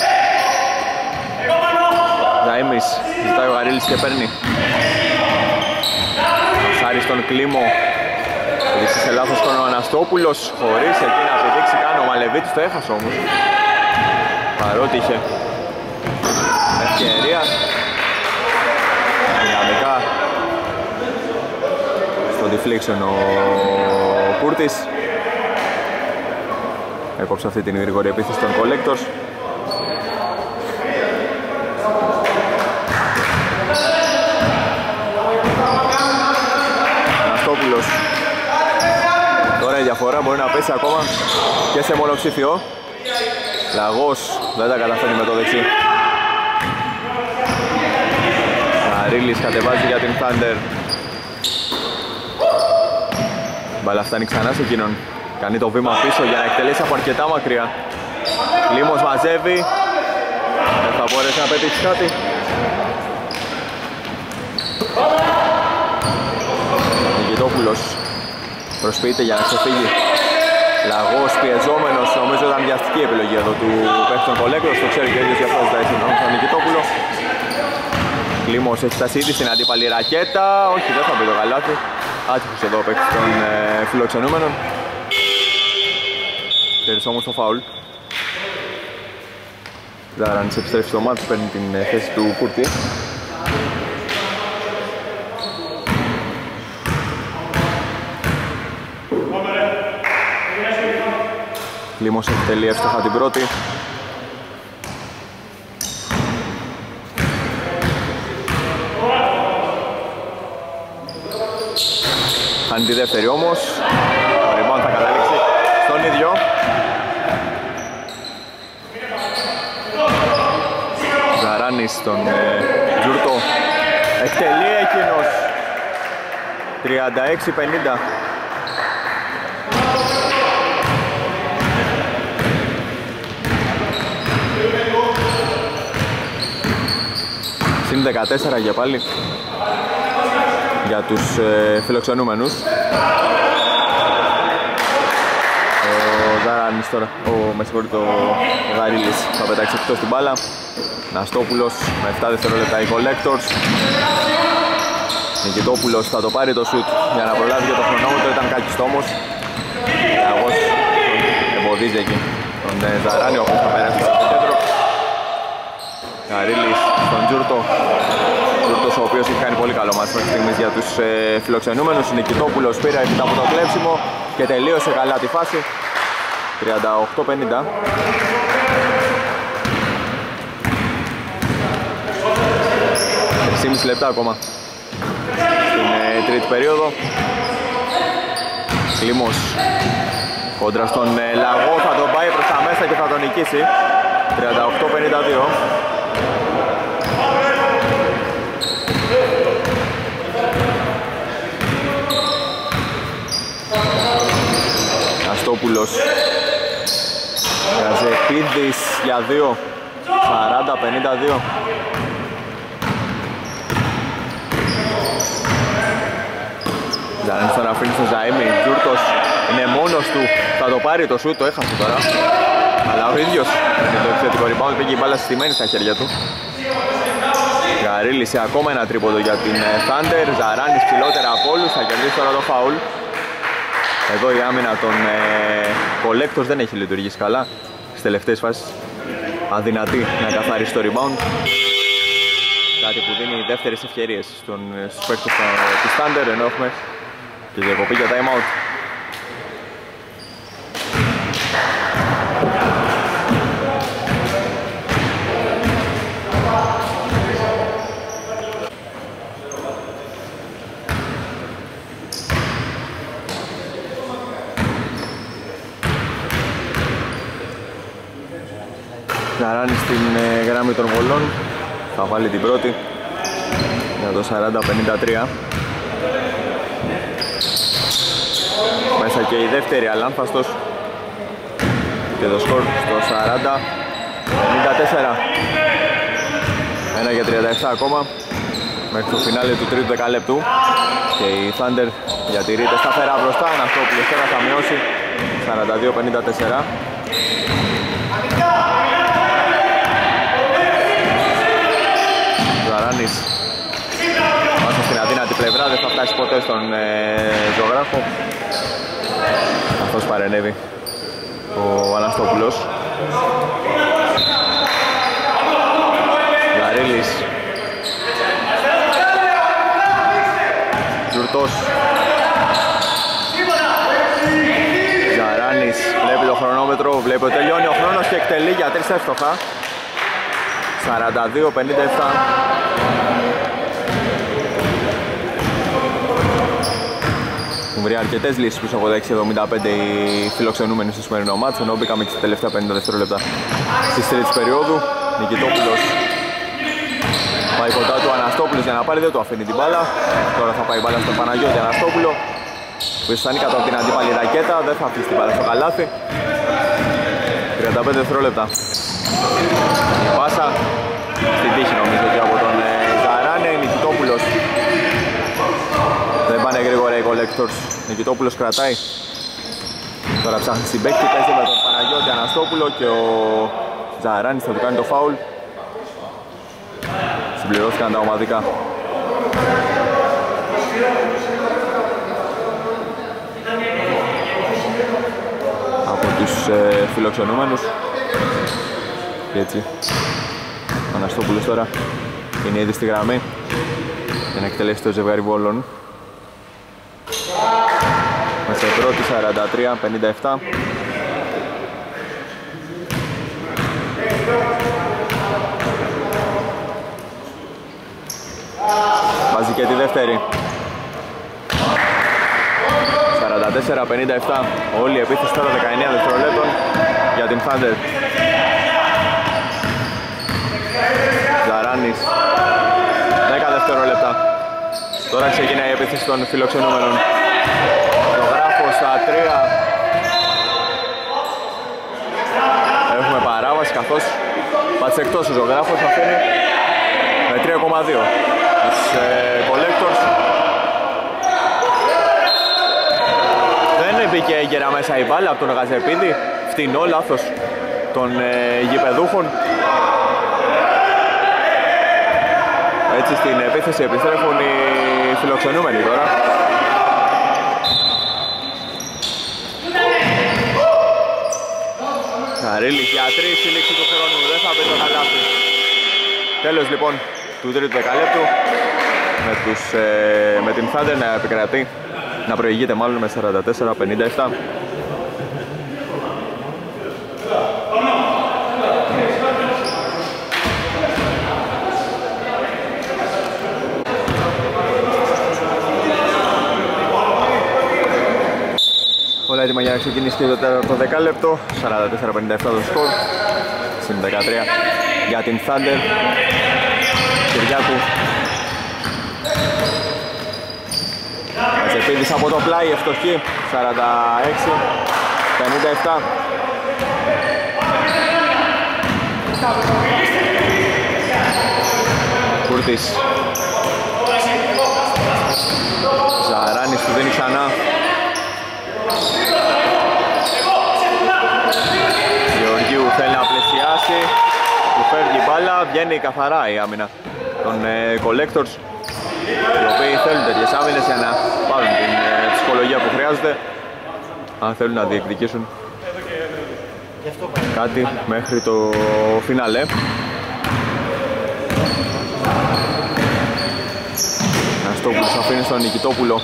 Ζαήμις, ζητάει ο Γαρίλης και παίρνει. Σάρι στον Κλίμο. Ρίξει σε λάθος τον Αναστόπουλος. Χωρίς εκεί να πηδήξει καν, ο Μαλεβίτης το έχασε όμως. Παρότι είχε ευκαιρία. Δυναμικά στο deflection ο Κούρτης. Έκοψε αυτή την γρήγορη επίθεση των Collectors. Αναστόπουλος. Τώρα η διαφορά μπορεί να πέσει ακόμα και σε μονοψήφιο. Λαγός δεν τα καταφέρνει με το δεξί. Αρίλης κατεβάζει για την Thunder. Μπαλά φτάνει ξανά σε εκείνον. Κάνει το βήμα πίσω για να εκτελέσει από αρκετά μακριά. Λίμος μαζεύει. Δεν θα μπορέσει να πετύχει κάτι. Νικητόπουλος προσποιείται για να ξεφύγει. Λαγός πιεζόμενος, νομίζω ήταν βιαστική επιλογή εδώ του παίκτη των Collectors. Το ξέρει και ο ίδιος για αυτό ζητάει συγγνώμη στον Νικητόπουλο. Λίμος έχει φτάσει ήδη στην αντίπαλη ρακέτα. Όχι, δεν θα μπει το καλάθι. Άτυχος εδώ ο παίκτης των φιλοξενούμενων. Ξέρεις όμως το φάουλ. Ζαράνης επιστρέφει στο μάτς, παίρνει την θέση του Κούρτη. Λίμος εκτελεί εύστοχα την πρώτη. Κάνει τη δεύτερη όμως. Το rebound θα καταλήξει στον ίδιο. Ζαράνης στον Τζούρτο. Εκτελεί εκείνος. 36-50. Συν 14 για πάλι για τους φιλοξενούμενους. Ο Ζαράνης τώρα, ο Γαρίλης θα πετάξει εκτός την μπάλα. Ναστόπουλος με 7 δευτερόλεπτα οι Collectors. Νικητόπουλος θα το πάρει το σουτ για να προλάβει και το χρονόμετρο, ήταν κάκιστο όμως. Αγώς εμποδίζει εκεί τον Ζαράνη, ο οποίος θα πέρασε στο κέντρο. Γαρίλης στον Τζούρτο. Τζούρτος ο οποίος έχει κάνει πολύ καλό μάτς μέχρι στιγμής για τους φιλοξενούμενους. Νικητόπουλος πήρε έπειτα από το κλέψιμο και τελείωσε καλά τη φάση. 38-50. 3,5 λεπτά ακόμα στην τρίτη περίοδο. Κλίμος κόντρα στον Λαγό, θα τον πάει προς τα μέσα και θα τον νικήσει. 38-52. Αστόπουλος, Καζεπίδης για 2. 40-52. Ζαράνης τώρα αφήνει στο Ζαΐμι, Τζούρτος είναι μόνος του, θα το πάρει το σούτ, το έχασε τώρα. Αλλά ο ίδιος με το επιθετικό rebound πήγε η μπάλα στημένη στα χέρια του. Γαρίλης σε ακόμα ένα τρίποντο για την Thunder, Ζαράνης ψηλότερα από όλους, θα κερδίσει τώρα το φάουλ. Εδώ η άμυνα των Collectors δεν έχει λειτουργήσει καλά στις τελευταίες φάσεις. Αδυνατή να καθαρίσει το rebound. Κάτι που δίνει δεύτερες ευκαιρίες στους παίκτες της Thunder, ενώ έχουμε και διακοπή για time out. Ζαράνης στην γραμμή των βολών, θα βάλει την πρώτη για το 40-53. Μέσα και η δεύτερη αλάνθαστος και το σκορ στο 40-54. 1 για 37 ακόμα μέχρι το φινάλε του τρίτου δεκαλέπτου και η Thunder διατηρείται σταθερά μπροστά. Αναστόπουλος τώρα θα μειώσει 42-54. Ζαράνης πάσα στην αδύνατη πλευρά, δεν θα φτάσει ποτέ στον ζωγράφο. Αυτός παρενέβη ο Αναστόπουλος. Γαρίλης, Τζουρτός, Ζαράνης βλέπει το χρονόμετρο, βλέπει ότι τελειώνει ο χρόνος και εκτελεί για 3 εύστοχα. 42-57. Έχουν βρει αρκετές λύσεις πίσω από τα 6-75 οι φιλοξενούμενοι στο σημερινό μάτς, ενώ μπήκαμε και στα τελευταία 50 δευτερόλεπτα της τρίτης περίοδου. Νικητόπουλος πάει κοντά του, Αναστόπουλος για να πάρει, δεν του αφήνει την μπάλα. Τώρα θα πάει η μπάλα στον Παναγιώτη Αναστόπουλο, που αισθάνει κάτω από την αντίπαλη ρακέτα, δεν θα αφήσει την μπάλα στο καλάθι. 35 δευτερόλεπτα. Πάσα στην τύχη νομίζω και από τον Ζαράνη. Νικητόπουλος, δεν πάνε γρήγορα οι Collectors. Νικητόπουλος κρατάει, τώρα ψάχνει συμπαίκτη, παίζει με τον Παναγιώτη Αναστόπουλο και ο Ζαράνης θα του κάνει το φάουλ. Συμπληρώθηκαν τα ομαδικά. Από τους φιλοξενούμενους. Και έτσι ο Αναστόπουλος τώρα είναι ήδη στη γραμμή για να εκτελέσει το ζευγάρι βόλων. Μέσα πρώτη 43-57. Βάζει και τη δεύτερη. 44-57. Όλη η επίθεση τώρα 19 δευτερολέπτων για την Thunder. Ζαράνης, 10 δευτερόλεπτα. Τώρα ξεκινάει η επίθεση των φιλοξενούμενων. Ζωγράφος στα 3. Έχουμε παράβαση καθώς πάτησε εκτός ο Ζωγράφος, αφήνει με 3,2 τους Collectors. Δεν μπήκε έγκαιρα μέσα η μπάλα από τον Γαζεπίδη, φτηνό λάθος των γηπεδούχων. Έτσι στην επίθεση επιστρέφουν οι φιλοξενούμενοι τώρα. Καρίλης για 3, η λήξη του χρόνου, δεν θα μπει το κατάφυ. Τέλος λοιπόν του τρίτου δεκαλέπτου με την Thunder να επικρατεί, να προηγείται μάλλον με 44-57. Όλα έτοιμα για να ξεκινήσει και το τέταρτο δεκάλεπτο. 44-57 το σκορ. Συν 13 για την Thunder. Κυριάκου. Καζεπίδης από το πλάι, ευστοχή. 46-57. Κούρτης. Ζαράνης του δίνει ξανά. Γεωργίου θέλει να πλησιάσει, του φεύγει η μπάλα, βγαίνει καθαρά η άμυνα των Collectors, οι οποίοι θέλουν τέτοιες άμυνες για να πάρουν την ψυχολογία που χρειάζεται αν θέλουν να διεκδικήσουν κάτι μέχρι το φινάλε. Ναστόπουλος αφήνει στον Νικητόπουλο.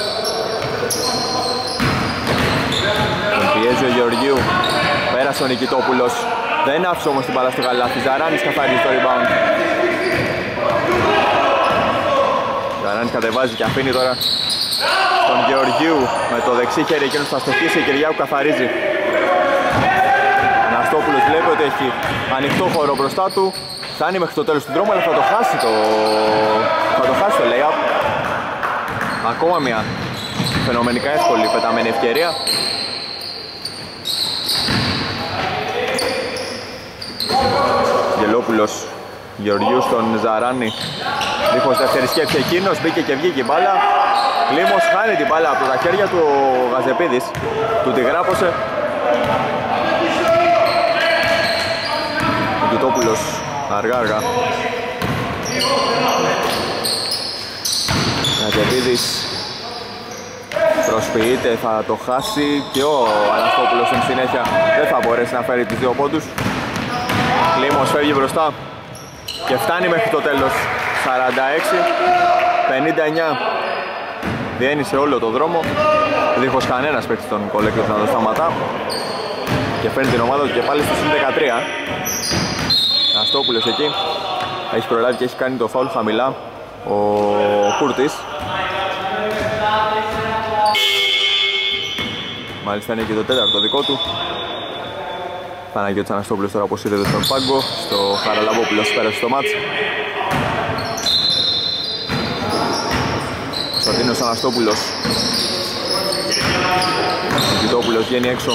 Τον πιέζει ο Γεωργίου. Πέρασε ο Νικητόπουλος. Δεν άφησε όμως την μπάλα στο καλάθι. Ζαράνης καθαρίζει το rebound. Ζαράνης κατεβάζει και αφήνει τώρα τον Γεωργίου με το δεξί χέρι, εκείνος θα στοχίσει. Η Κυριάκου καθαρίζει. Ναστόπουλος βλέπει ότι έχει ανοιχτό χώρο μπροστά του. Φτάνει μέχρι το τέλος του δρόμου, αλλά θα το χάσει το lay-up. Ακόμα μια φαινομενικά εύκολη πεταμένη ευκαιρία. Γελόπουλος, Γεωργίου στον Ζαράνη. Δίχως δεύτερη σκέψη εκείνος, μπήκε και βγήκε η μπάλα. Κλίμος χάνει την μπάλα από τα χέρια του ο Γαζεπίδης. Του τη γράπωσε. Νικητόπουλος αργά. Γαζεπίδης προσποιείται, θα το χάσει και ο Αναστόπουλος στην συνέχεια δεν θα μπορέσει να φέρει τις δύο πόντους. Κλίμος φεύγει μπροστά και φτάνει μέχρι το τέλος. 46-59. Διένυσε όλο το δρόμο, δίχως κανένας παίκτης των Collectors να το σταματά, και φέρνει την ομάδα του και πάλι στη συν 13. Αστόπουλος εκεί έχει προλάβει και έχει κάνει το φάουλ χαμηλά ο Κούρτης. Μάλιστα είναι και το τέταρτο δικό του. Παναγιώτης Αναστόπουλος τώρα αποσύρεται στον πάγκο. Στο Χαραλαμπόπουλος πέρασε στο μάτς. Κωνσταντίνος Αναστόπουλος. Νικητόπουλος βγαίνει έξω.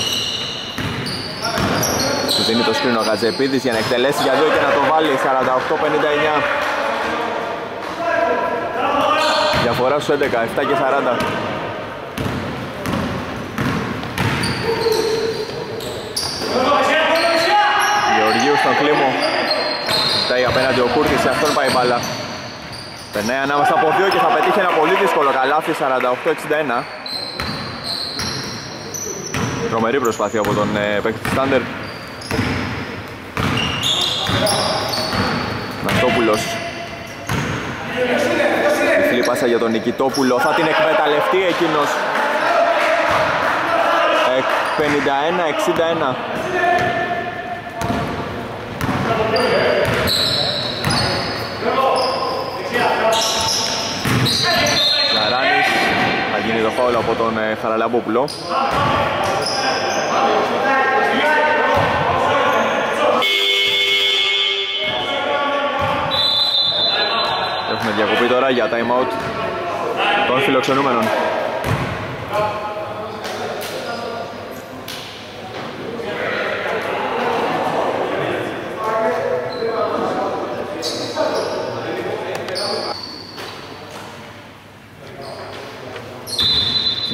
Του δίνει το σκρίνο ο Γατζεπίδης για να εκτελέσει για δύο και να το βάλει. 48-59. Διαφορά στους 11, 7 και 40. Γεωργίου στον Κλίμο. Φτάει απέναντι ο Κούρτης, σε αυτόν πάει η μπάλα. Περνάει ανάμεσα από δύο και θα πετύχει ένα πολύ δύσκολο καλάθι. 48-61. Τρομερή προσπάθεια από τον παίκτη της Thunder. Ναστόπουλος. Υφλή πάσα για τον Νικητόπουλο. Θα την εκμεταλλευτεί εκείνος. 51-61. Ζαράνης. Θα γίνει το φάουλ από τον Χαραλαμπόπουλο. Έχουμε διακοπή τώρα για time out των φιλοξενούμενων.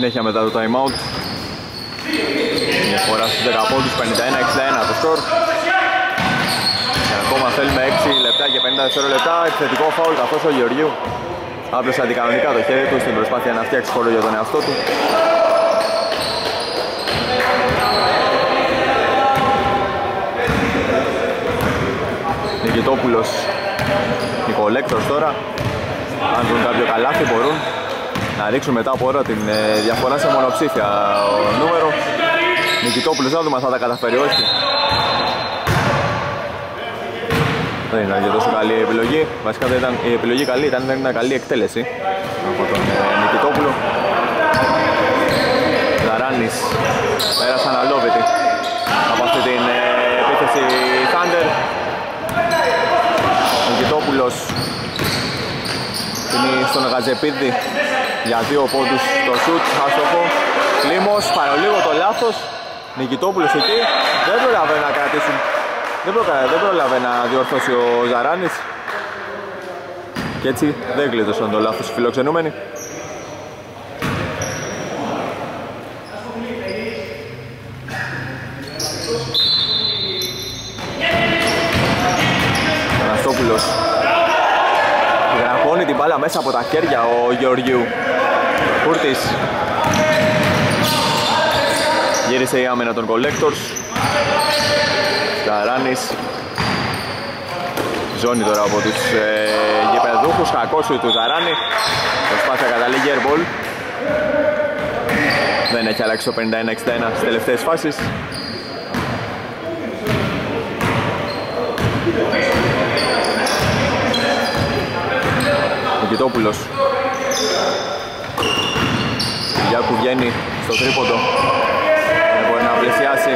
Συνέχεια μετά το time out. Μια φορά στους 10 πόντους, 51-61 το σκορ. Και ακόμα θέλουμε 6 λεπτά και 50 δευτερόλεπτα. Επιθετικό φάουλ καθώς ο Γεωργίου άπλωσε αντικανονικά το χέρι του στην προσπάθεια να φτιάξει χώρο για τον εαυτό του. Νικητόπουλος, οι Collectors τώρα, αν δουν κάποιο καλάθι μπορούν να ρίξουν μετά από ώρα την διαφορά σε μονοψήφια νούμερο. Νικητόπουλος, να δούμε αν θα τα καταφέρει, όχι. Δεν ήταν και τόσο καλή η επιλογή, βασικά δεν ήταν, η επιλογή καλή ήταν, δεν ήταν καλή εκτέλεση από τον Νικητόπουλο. Ζαράνης πέρασαν αλόβητη από αυτή την επίθεση Thunder. Νικητόπουλος είναι στον Γαζεπίδη για 2 πόντους το σουτ, άστοχο. Κλίμος, παρολίγο το λάθος. Νικητόπουλος εκεί, δεν πρόλαβε να κρατήσουν. Δεν πρόλαβε να διορθώσει ο Ζαράνης. Και έτσι δεν γλίτωσαν το λάθος οι φιλοξενούμενοι. Αναστόπουλος γραπώνει την μπάλα μέσα από τα χέρια ο Γεωργίου. Κούρτης. Γύρισε η άμυνα των Collectors. Καράνης. Ζώνη τώρα από τους γηπεδούχους. Κακό σου του Ζαράνη. Προσπάθεια καταλήγει airball. Δεν έχει αλλάξει το 51-61 στις τελευταίες φάσεις. Νικητόπουλος. Γιάκου βγαίνει στο τρίποντο. Δεν μπορεί να πλησιάσει.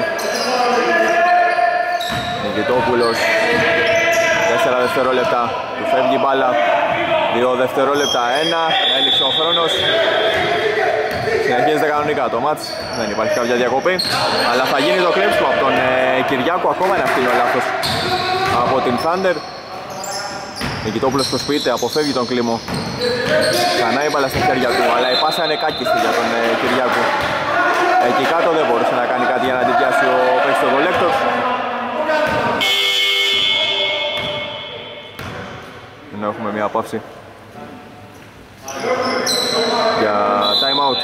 Νικητόπουλος. 4 δευτερόλεπτα. Του φεύγει η μπάλα. 2 δευτερόλεπτα. 1. Έληξε ο χρόνος. Συνεχίζεται κανονικά το μάτς. Δεν υπάρχει κάποια διακοπή. Αλλά θα γίνει το κλέψιμο από τον Κυριάκου. Ακόμα ένα φτύνο λάθος από την Thunder. Νικητόπουλος προσποιείται, αποφεύγει τον Κλίμο. Ξανά η μπάλα στα χέρια του, αλλά η πάσα είναι κάκιστη για τον Κυριάκου. Εκεί κάτω δεν μπορούσε να κάνει κάτι για να την πιάσει ο παίκτης των Collectors. Ενώ έχουμε μια παύση για time out.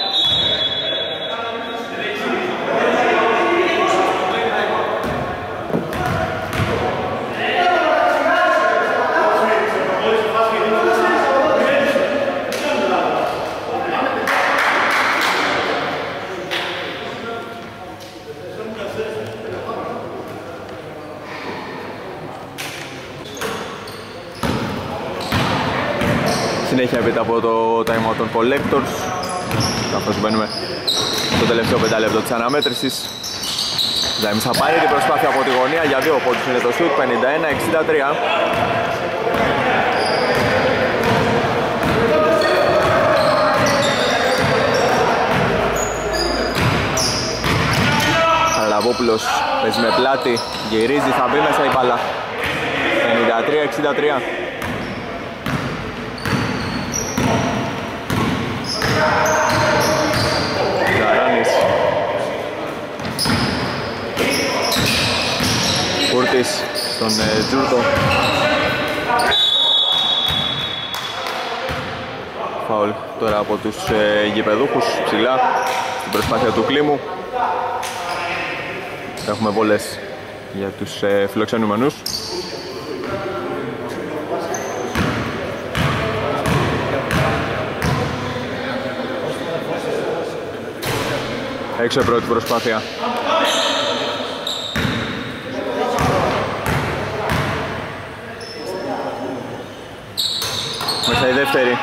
Συνέχεια έπειτα από το time out των Collectors, καθώς μπαίνουμε στο τελευταίο 5 λεπτό της αναμέτρησης. Ζάιμις θα πάρει την προσπάθεια από τη γωνία για 2 πόντους, είναι το shoot, 51-63. Χαραλαβόπουλος παίζει με πλάτη, γυρίζει, θα μπει μέσα η μπάλα. 53-63. Ζαράνης. Κούρτης στον Τζούρτο. Φάουλ τώρα από τους γηπεδούχους ψηλά στην προσπάθεια του Κλίμου. Έχουμε βόλες για τους φιλοξενούμενους. Έξω η πρώτη προσπάθεια. Μέσα η δεύτερη.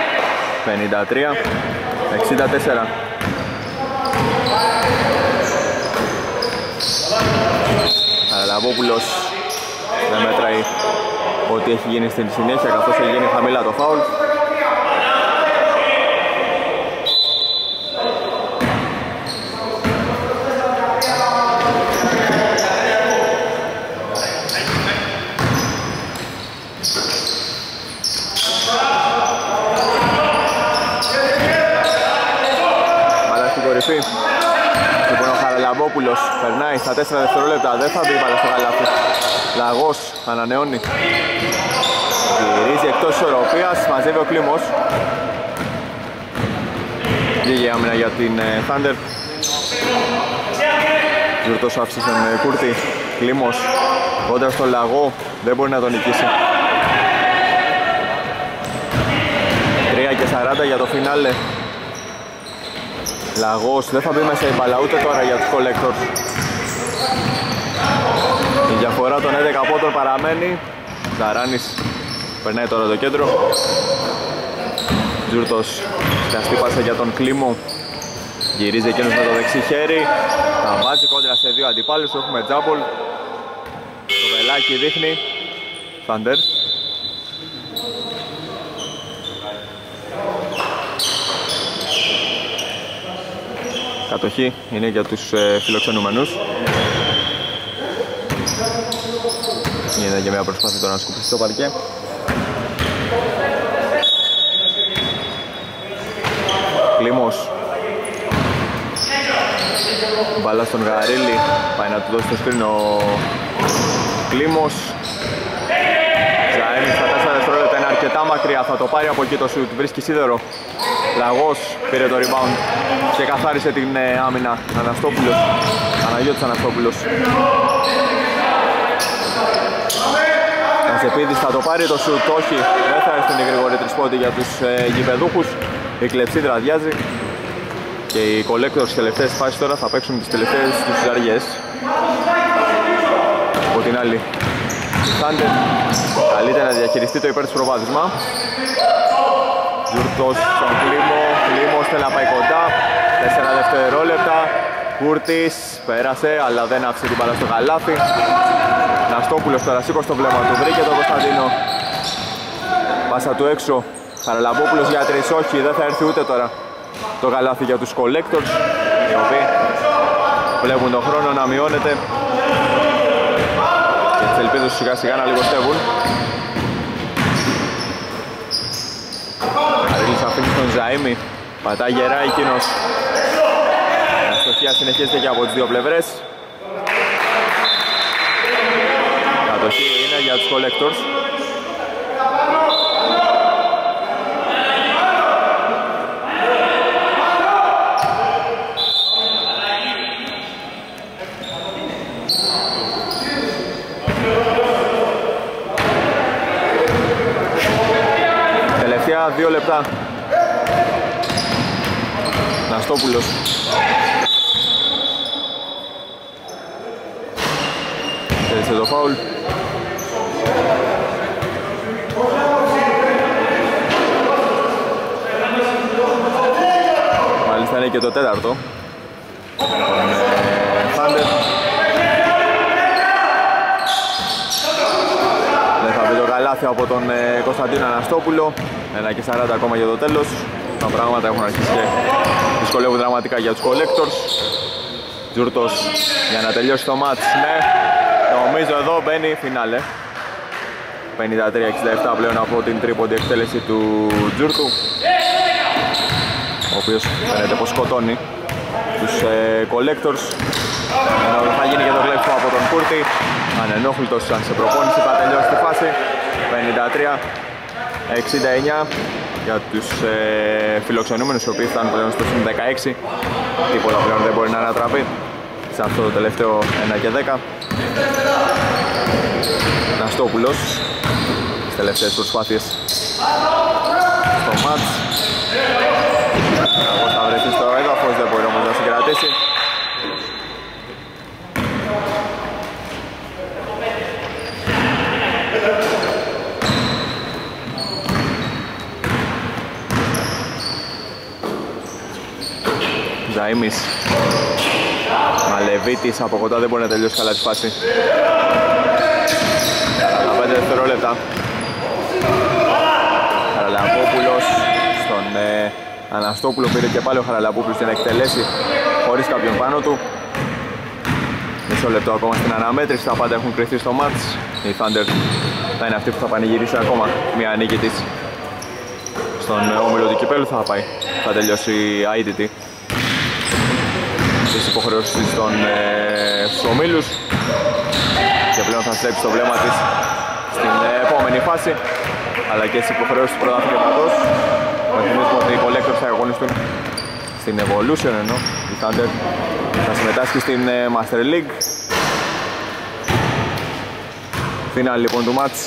53-64. Χαραλαβόπουλος δεν μέτραει ότι έχει γίνει στην συνέχεια, καθώς έχει γίνει χαμηλά το φάουλ. στα 4 δευτερόλεπτα, δεν θα μπει μπάλα στο καλάθι. Λαγός ανανεώνει. Γυρίζει εκτός ισορροπίας, μαζεύει ο Κλίμος. Λίγη άμυνα για την Thunder. Ζουρτός άφησε στον Κούρτη. Κλίμος κόντρα στον Λαγό, δεν μπορεί να τον νικήσει. 3:40 για το φινάλε. Λαγός δεν θα μπει μέσα η μπάλα ούτε τώρα για τους Collectors. Η διαφορά των 11 πόντων παραμένει. Ζαράνης περνάει τώρα το κέντρο. Ζουρτός σκαστή πάσα για τον Κλίμο. Γυρίζει εκείνος με το δεξί χέρι. Θα βάζει κόντρα σε δύο αντιπάλους. Έχουμε τζάμπολ. Το βελάκι δείχνει Thunder. Κατοχή είναι για τους φιλοξενούμενους. Είναι και μια προσπάθεια τώρα να σκουπιστεί το παρκέ. Κλίμος. Μπάλα στον Γαρίλη. Πάει να του δώσει το σκριν ο Κλίμος. Ζαένης στα 4 δευτερόλεπτα, είναι αρκετά μακριά. Θα το πάρει από εκεί το σουτ. Βρίσκει σίδερο. Λαγός πήρε το rebound και καθάρισε την άμυνα. Αναστόπουλος. Παναγιώτης Αναστόπουλος. Κασεπίδης θα το πάρει το σουτ. Όχι, δεν θα έρθουν οι γρήγοροι τρισπόντι για τους γηπεδούχους. Η κλεψίδρα αδειάζει. Και οι Collectors στις τελευταίες φάσεις τώρα θα παίξουν τις τελευταίες τους αργές. Από την άλλη, η Thunder καλείται να διαχειριστεί το υπέρ της προβάδισμα. Ζουρτός στον Κλίμο, Κλίμος θέλει να πάει κοντά. 4 δευτερόλεπτα. Κούρτης πέρασε, αλλά δεν άφησε την μπάλα στο καλάθι. Ναστόπουλος τώρα σήκωσε το βλέμμα του, βρήκε τον Κωνσταντίνο. Πάσα του έξω. Χαραλαμπόπουλος για 3, όχι, δεν θα έρθει ούτε τώρα το καλάθι για τους Collectors, οι οποίοι βλέπουν τον χρόνο να μειώνεται και τις ελπίδες σιγά σιγά να λιγοστεύουν. Αρίλης αφήνει στον Ζαΐμι, πατά γερά εκείνος. Η αστοχία συνεχίζεται και από τις δύο πλευρές. Κατοχή είναι για τους Collectors. Τελευταία 2 λεπτά. Ναστόπουλος. Έλυσε το φάουλ. Μάλιστα είναι και το τέταρτο. Thunder. Δεν θα βρει το καλάθι από τον Κωνσταντίνο Αναστόπουλο. 1:40 ακόμα για το τέλος. Τα πράγματα έχουν αρχίσει και δυσκολεύουν δραματικά για τους Collectors. Τζούρτος για να τελειώσει το μάτς. Ναι, νομίζω εδώ μπαίνει φινάλε. 53-67 πλέον από την τρίποντη εκτέλεση του Τζούρτου, ο οποίος φαίνεται πως σκοτώνει τους Collectors. Ενώ θα γίνει και το κλέψιμο από τον Κούρτη. Ανενόχλητος αν σε προπόνηση θα τελειώσει τη φάση. 53-69 για τους φιλοξενούμενους, οι οποίοι φτάνουν πλέον στο συν 16. Τίποτα πλέον δεν μπορεί να ανατραπεί σε αυτό το τελευταίο 1:10. Ναστόπουλος στις τελευταίες προσπάθειες στο μάτς. Εγώ θα βρεθεί στο έδαφος, δεν μπορεί όμως να συγκρατήσει. Ζαΐμις. Μαλεβίτης από κοντά, δεν μπορεί να τελειώσει καλά τη φάση. 45 δευτερόλεπτα. Χαραλαμπόπουλος στον Αναστόπουλο, πήρε και πάλι ο Χαραλαμπόπουλος για να εκτελέσει χωρίς κάποιον πάνω του. Μισό λεπτό ακόμα στην αναμέτρηση, τα πάντα έχουν κρυφθεί στο μάτς. Η Thunder θα είναι αυτή που θα πανηγυρίσει ακόμα μια νίκη της στον όμιλο του κυπέλλου. Θα τελειώσει αίτητη. τις υποχρεώσεις της στους ομίλους και πλέον θα στρέψει το βλέμμα της στην επόμενη φάση αλλά και στις υποχρεώσεις του πρωταθλήματος. Να θυμίσουμε ότι οι Collectors θα αγωνιστούν στην Evolution, ενώ η Thunder θα συμμετάσχει στην Master League. Φινάλι λοιπόν του μάτς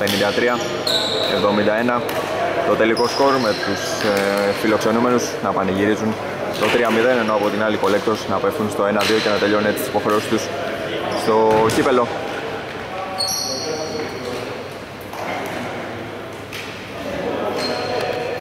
53-71 το τελικό σκορ, με τους φιλοξενούμενους να πανηγυρίζουν το 3-0, ενώ από την άλλη Collectors να πέφτουν στο 1-2 και να τελειώνουν τις υποχρεώσεις τους στο κύπελο.